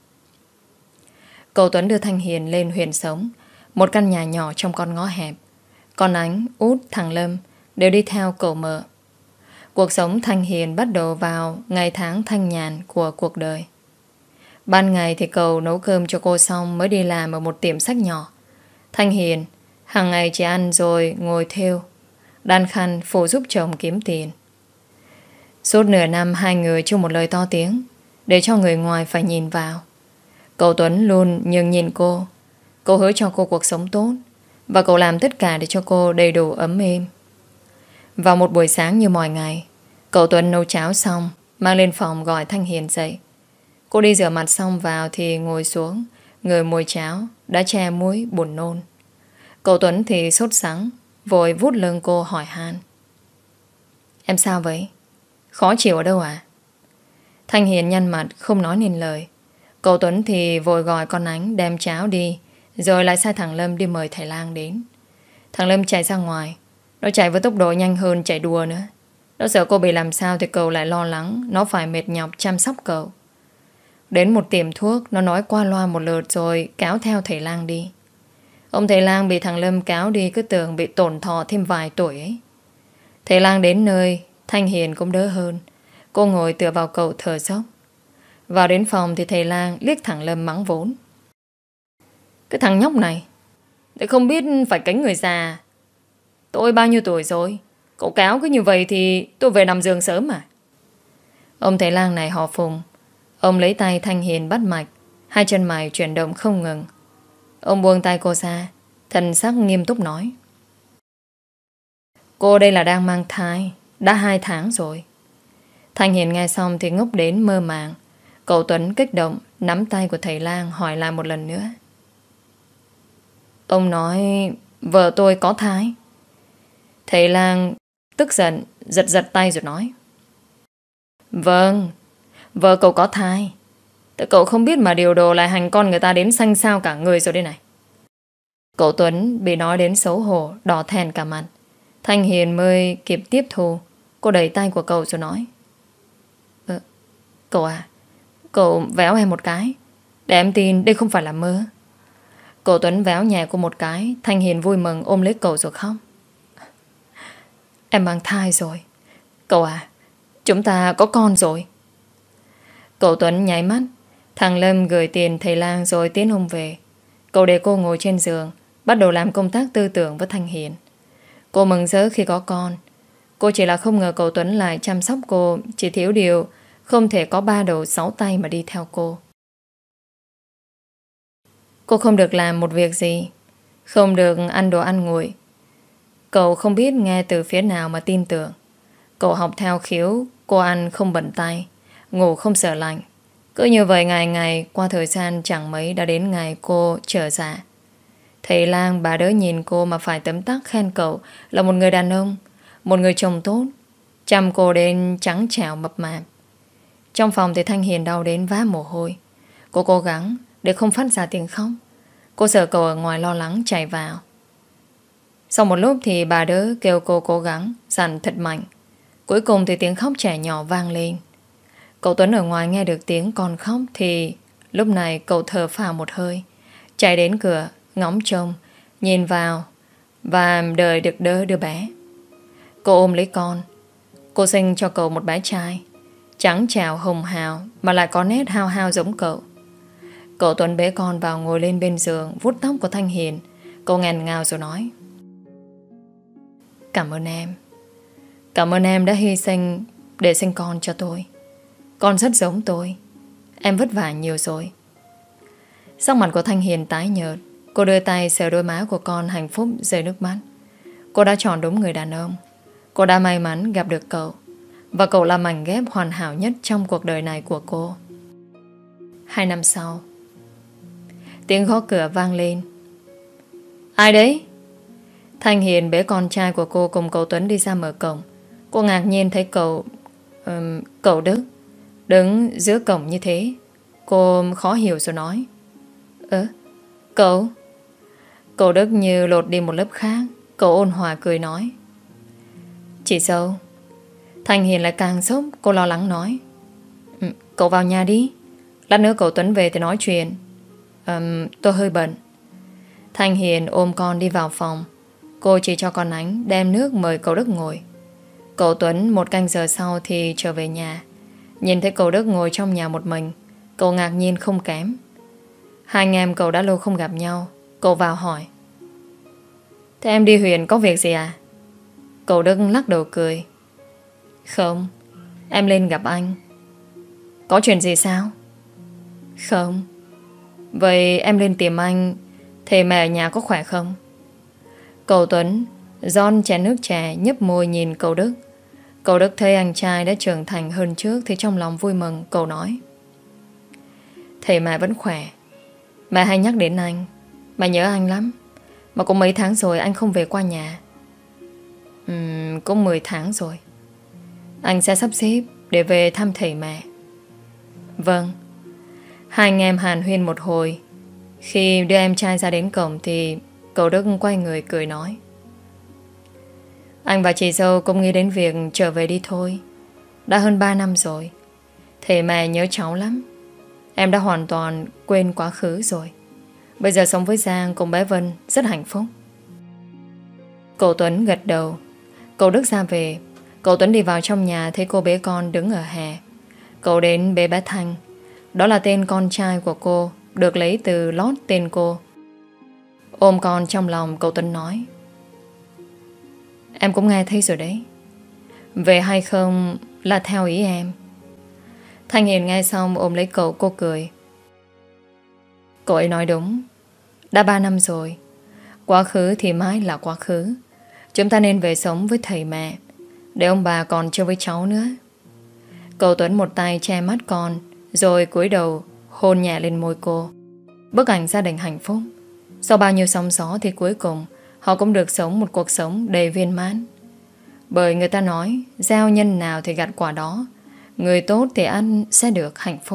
Cậu Tuấn đưa Thanh Hiền lên huyện sống, một căn nhà nhỏ trong con ngõ hẹp. Con Ánh, Út, thằng Lâm đều đi theo cậu mợ. Cuộc sống Thanh Hiền bắt đầu vào ngày tháng thanh nhàn của cuộc đời. Ban ngày thì cậu nấu cơm cho cô xong mới đi làm ở một tiệm sách nhỏ. Thanh Hiền hàng ngày chỉ ăn rồi ngồi thêu, đan khăn phụ giúp chồng kiếm tiền. Suốt nửa năm hai người chưa một lời to tiếng để cho người ngoài phải nhìn vào. Cậu Tuấn luôn nhường nhìn cô. Cậu hứa cho cô cuộc sống tốt, và cậu làm tất cả để cho cô đầy đủ ấm êm. Vào một buổi sáng như mọi ngày, cậu Tuấn nấu cháo xong mang lên phòng gọi Thanh Hiền dậy. Cô đi rửa mặt xong vào thì ngồi xuống, ngửi mùi cháo đã che mũi buồn nôn. Cậu Tuấn thì sốt sắng, vội vút lưng cô hỏi han: em sao vậy? Khó chịu ở đâu à? Thanh Hiền nhăn mặt không nói nên lời. Cậu Tuấn thì vội gọi con Ánh đem cháo đi, rồi lại sai thằng Lâm đi mời thầy lang đến. Thằng Lâm chạy ra ngoài. Nó chạy với tốc độ nhanh hơn chạy đùa nữa. Nó sợ cô bị làm sao thì cậu lại lo lắng nó phải mệt nhọc chăm sóc cậu. Đến một tiệm thuốc, nó nói qua loa một lượt rồi cáo theo thầy lang đi. Ông thầy lang bị thằng Lâm cáo đi cứ tưởng bị tổn thọ thêm vài tuổi ấy. Thầy lang đến nơi, Thanh Hiền cũng đỡ hơn. Cô ngồi tựa vào cậu thở dốc. Vào đến phòng thì thầy lang liếc thằng Lâm mắng vốn: cái thằng nhóc này để không biết phải cánh người già. Tôi bao nhiêu tuổi rồi, cậu cáo cứ như vậy thì tôi về nằm giường sớm mà. Ông thầy lang này họ Phùng. Ông lấy tay Thanh Hiền bắt mạch, hai chân mày chuyển động không ngừng. Ông buông tay cô ra, thần sắc nghiêm túc nói: cô đây là đang mang thai, đã hai tháng rồi. Thanh Hiền nghe xong thì ngốc đến mơ màng. Cậu Tuấn kích động nắm tay của thầy lang hỏi lại một lần nữa: ông nói vợ tôi có thai? Thầy lang tức giận giật giật tay rồi nói: vâng, vợ cậu có thai. Tại cậu không biết mà điều đồ lại hành con người ta đến xanh xao cả người rồi đây này. Cậu Tuấn bị nói đến xấu hổ, đỏ thèn cả mặt. Thanh Hiền mới kịp tiếp thu. Cô đẩy tay của cậu rồi nói: ờ, cậu à, cậu véo em một cái để em tin đây không phải là mơ. Cậu Tuấn véo nhẹ cô một cái. Thanh Hiền vui mừng ôm lấy cậu rồi khóc: em mang thai rồi. Cậu à, chúng ta có con rồi. Cậu Tuấn nháy mắt. Thằng Lâm gửi tiền thầy lang rồi tiến ông về. Cậu để cô ngồi trên giường, bắt đầu làm công tác tư tưởng với Thanh Hiền. Cô mừng rỡ khi có con. Cô chỉ là không ngờ cậu Tuấn lại chăm sóc cô, chỉ thiếu điều không thể có ba đầu sáu tay mà đi theo cô. Cô không được làm một việc gì, không được ăn đồ ăn nguội. Cậu không biết nghe từ phía nào mà tin tưởng. Cậu học theo khiếu, cô ăn không bẩn tay, ngủ không sợ lạnh. Cứ như vậy ngày ngày, qua thời gian chẳng mấy đã đến ngày cô trở dạ. Thầy lang bà đỡ nhìn cô mà phải tấm tắc khen cậu là một người đàn ông, một người chồng tốt, chăm cô đến trắng trẻo mập mạp. Trong phòng thì Thanh Hiền đau đến vã mồ hôi. Cô cố gắng để không phát ra tiếng khóc. Cô sợ cậu ở ngoài lo lắng chạy vào. Sau một lúc thì bà đỡ kêu cô cố gắng dặn thật mạnh. Cuối cùng thì tiếng khóc trẻ nhỏ vang lên. Cậu Tuấn ở ngoài nghe được tiếng con khóc thì lúc này cậu thở phào một hơi, chạy đến cửa ngóng trông, nhìn vào và đợi được đỡ đứa bé. Cô ôm lấy con. Cô sinh cho cậu một bé trai, trắng trẻo hồng hào mà lại có nét hao hao giống cậu. Cậu Tuấn bế con vào ngồi lên bên giường, vuốt tóc của Thanh Hiền. Cậu nghẹn ngào rồi nói: Cảm ơn em. Cảm ơn em đã hy sinh để sinh con cho tôi. Con rất giống tôi. Em vất vả nhiều rồi. Sắc mặt của Thanh Hiền tái nhợt. Cô đưa tay sờ đôi má của con hạnh phúc rơi nước mắt. Cô đã chọn đúng người đàn ông. Cô đã may mắn gặp được cậu. Và cậu là mảnh ghép hoàn hảo nhất trong cuộc đời này của cô. Hai năm sau, tiếng gõ cửa vang lên. Ai đấy? Thanh Hiền bế con trai của cô cùng cậu Tuấn đi ra mở cổng. Cô ngạc nhiên thấy cậu um, Cậu Đức đứng giữa cổng như thế. Cô khó hiểu rồi nói: Ơ, cậu? Cậu Đức như lột đi một lớp khác. Cậu ôn hòa cười nói: Chị dâu. Thanh Hiền lại càng sốc. Cô lo lắng nói: ừ, Cậu vào nhà đi, lát nữa cậu Tuấn về thì nói chuyện. um, Tôi hơi bận. Thanh Hiền ôm con đi vào phòng. Cô chỉ cho con Ánh đem nước mời cậu Đức ngồi. Cậu Tuấn một canh giờ sau thì trở về nhà. Nhìn thấy cậu Đức ngồi trong nhà một mình, cậu ngạc nhiên không kém. Hai anh em cậu đã lâu không gặp nhau. Cậu vào hỏi: Thế em đi huyện có việc gì à? Cậu Đức lắc đầu cười: Không, em lên gặp anh. Có chuyện gì sao? Không. Vậy em lên tìm anh. Thế mẹ ở nhà có khỏe không? Cậu Tuấn giòn chén nước chè, nhấp môi nhìn cậu Đức. Cậu Đức thấy anh trai đã trưởng thành hơn trước thì trong lòng vui mừng. Cậu nói: Thầy mẹ vẫn khỏe. Mẹ hay nhắc đến anh. Mẹ nhớ anh lắm. Mà cũng mấy tháng rồi anh không về qua nhà. Ừm, cũng mười tháng rồi. Anh sẽ sắp xếp để về thăm thầy mẹ. Vâng. Hai anh em hàn huyên một hồi. Khi đưa em trai ra đến cổng thì cậu Đức quay người cười nói: Anh và chị dâu cũng nghĩ đến việc trở về đi thôi. Đã hơn ba năm rồi. Thầy mẹ nhớ cháu lắm. Em đã hoàn toàn quên quá khứ rồi. Bây giờ sống với Giang cùng bé Vân rất hạnh phúc. Cậu Tuấn gật đầu. Cậu Đức ra về. Cậu Tuấn đi vào trong nhà thấy cô bế con đứng ở hè. Cậu đến bế bé Thanh. Đó là tên con trai của cô, được lấy từ lót tên cô. Ôm con trong lòng, cậu Tuấn nói: Em cũng nghe thấy rồi đấy. Về hay không là theo ý em. Thanh Hiền nghe xong ôm lấy cậu, cô cười: Cậu ấy nói đúng. Đã ba năm rồi. Quá khứ thì mãi là quá khứ. Chúng ta nên về sống với thầy mẹ, để ông bà còn chơi với cháu nữa. Cậu Tuấn một tay che mắt con, rồi cúi đầu hôn nhẹ lên môi cô. Bức ảnh gia đình hạnh phúc. Sau bao nhiêu sóng gió thì cuối cùng họ cũng được sống một cuộc sống đầy viên mãn. Bởi người ta nói gieo nhân nào thì gặt quả đó. Người tốt thì ăn sẽ được hạnh phúc.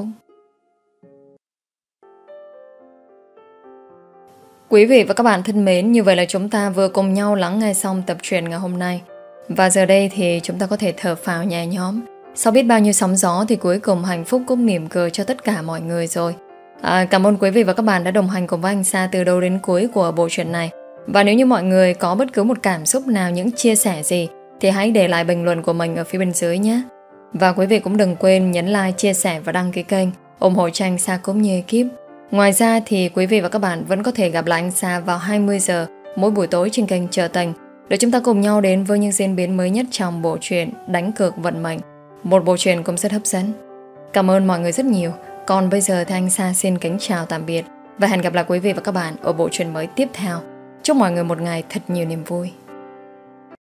Quý vị và các bạn thân mến, như vậy là chúng ta vừa cùng nhau lắng nghe xong tập truyện ngày hôm nay. Và giờ đây thì chúng ta có thể thở phào nhẹ nhõm. Sau biết bao nhiêu sóng gió thì cuối cùng hạnh phúc cũng mỉm cười cho tất cả mọi người rồi. à, Cảm ơn quý vị và các bạn đã đồng hành cùng với anh Sa từ đầu đến cuối của bộ truyện này. Và nếu như mọi người có bất cứ một cảm xúc nào, những chia sẻ gì thì hãy để lại bình luận của mình ở phía bên dưới nhé. Và quý vị cũng đừng quên nhấn like, chia sẻ và đăng ký kênh ủng hộ cho anh Sa cũng như ekip. Ngoài ra thì quý vị và các bạn vẫn có thể gặp lại anh Sa vào hai mươi giờ mỗi buổi tối trên kênh Trở Tình để chúng ta cùng nhau đến với những diễn biến mới nhất trong bộ truyện Đánh Cược Vận Mệnh. Một bộ truyện cũng rất hấp dẫn. Cảm ơn mọi người rất nhiều. Còn bây giờ thì anh Sa xin kính chào tạm biệt và hẹn gặp lại quý vị và các bạn ở bộ truyện mới tiếp theo. Chúc mọi người một ngày thật nhiều niềm vui.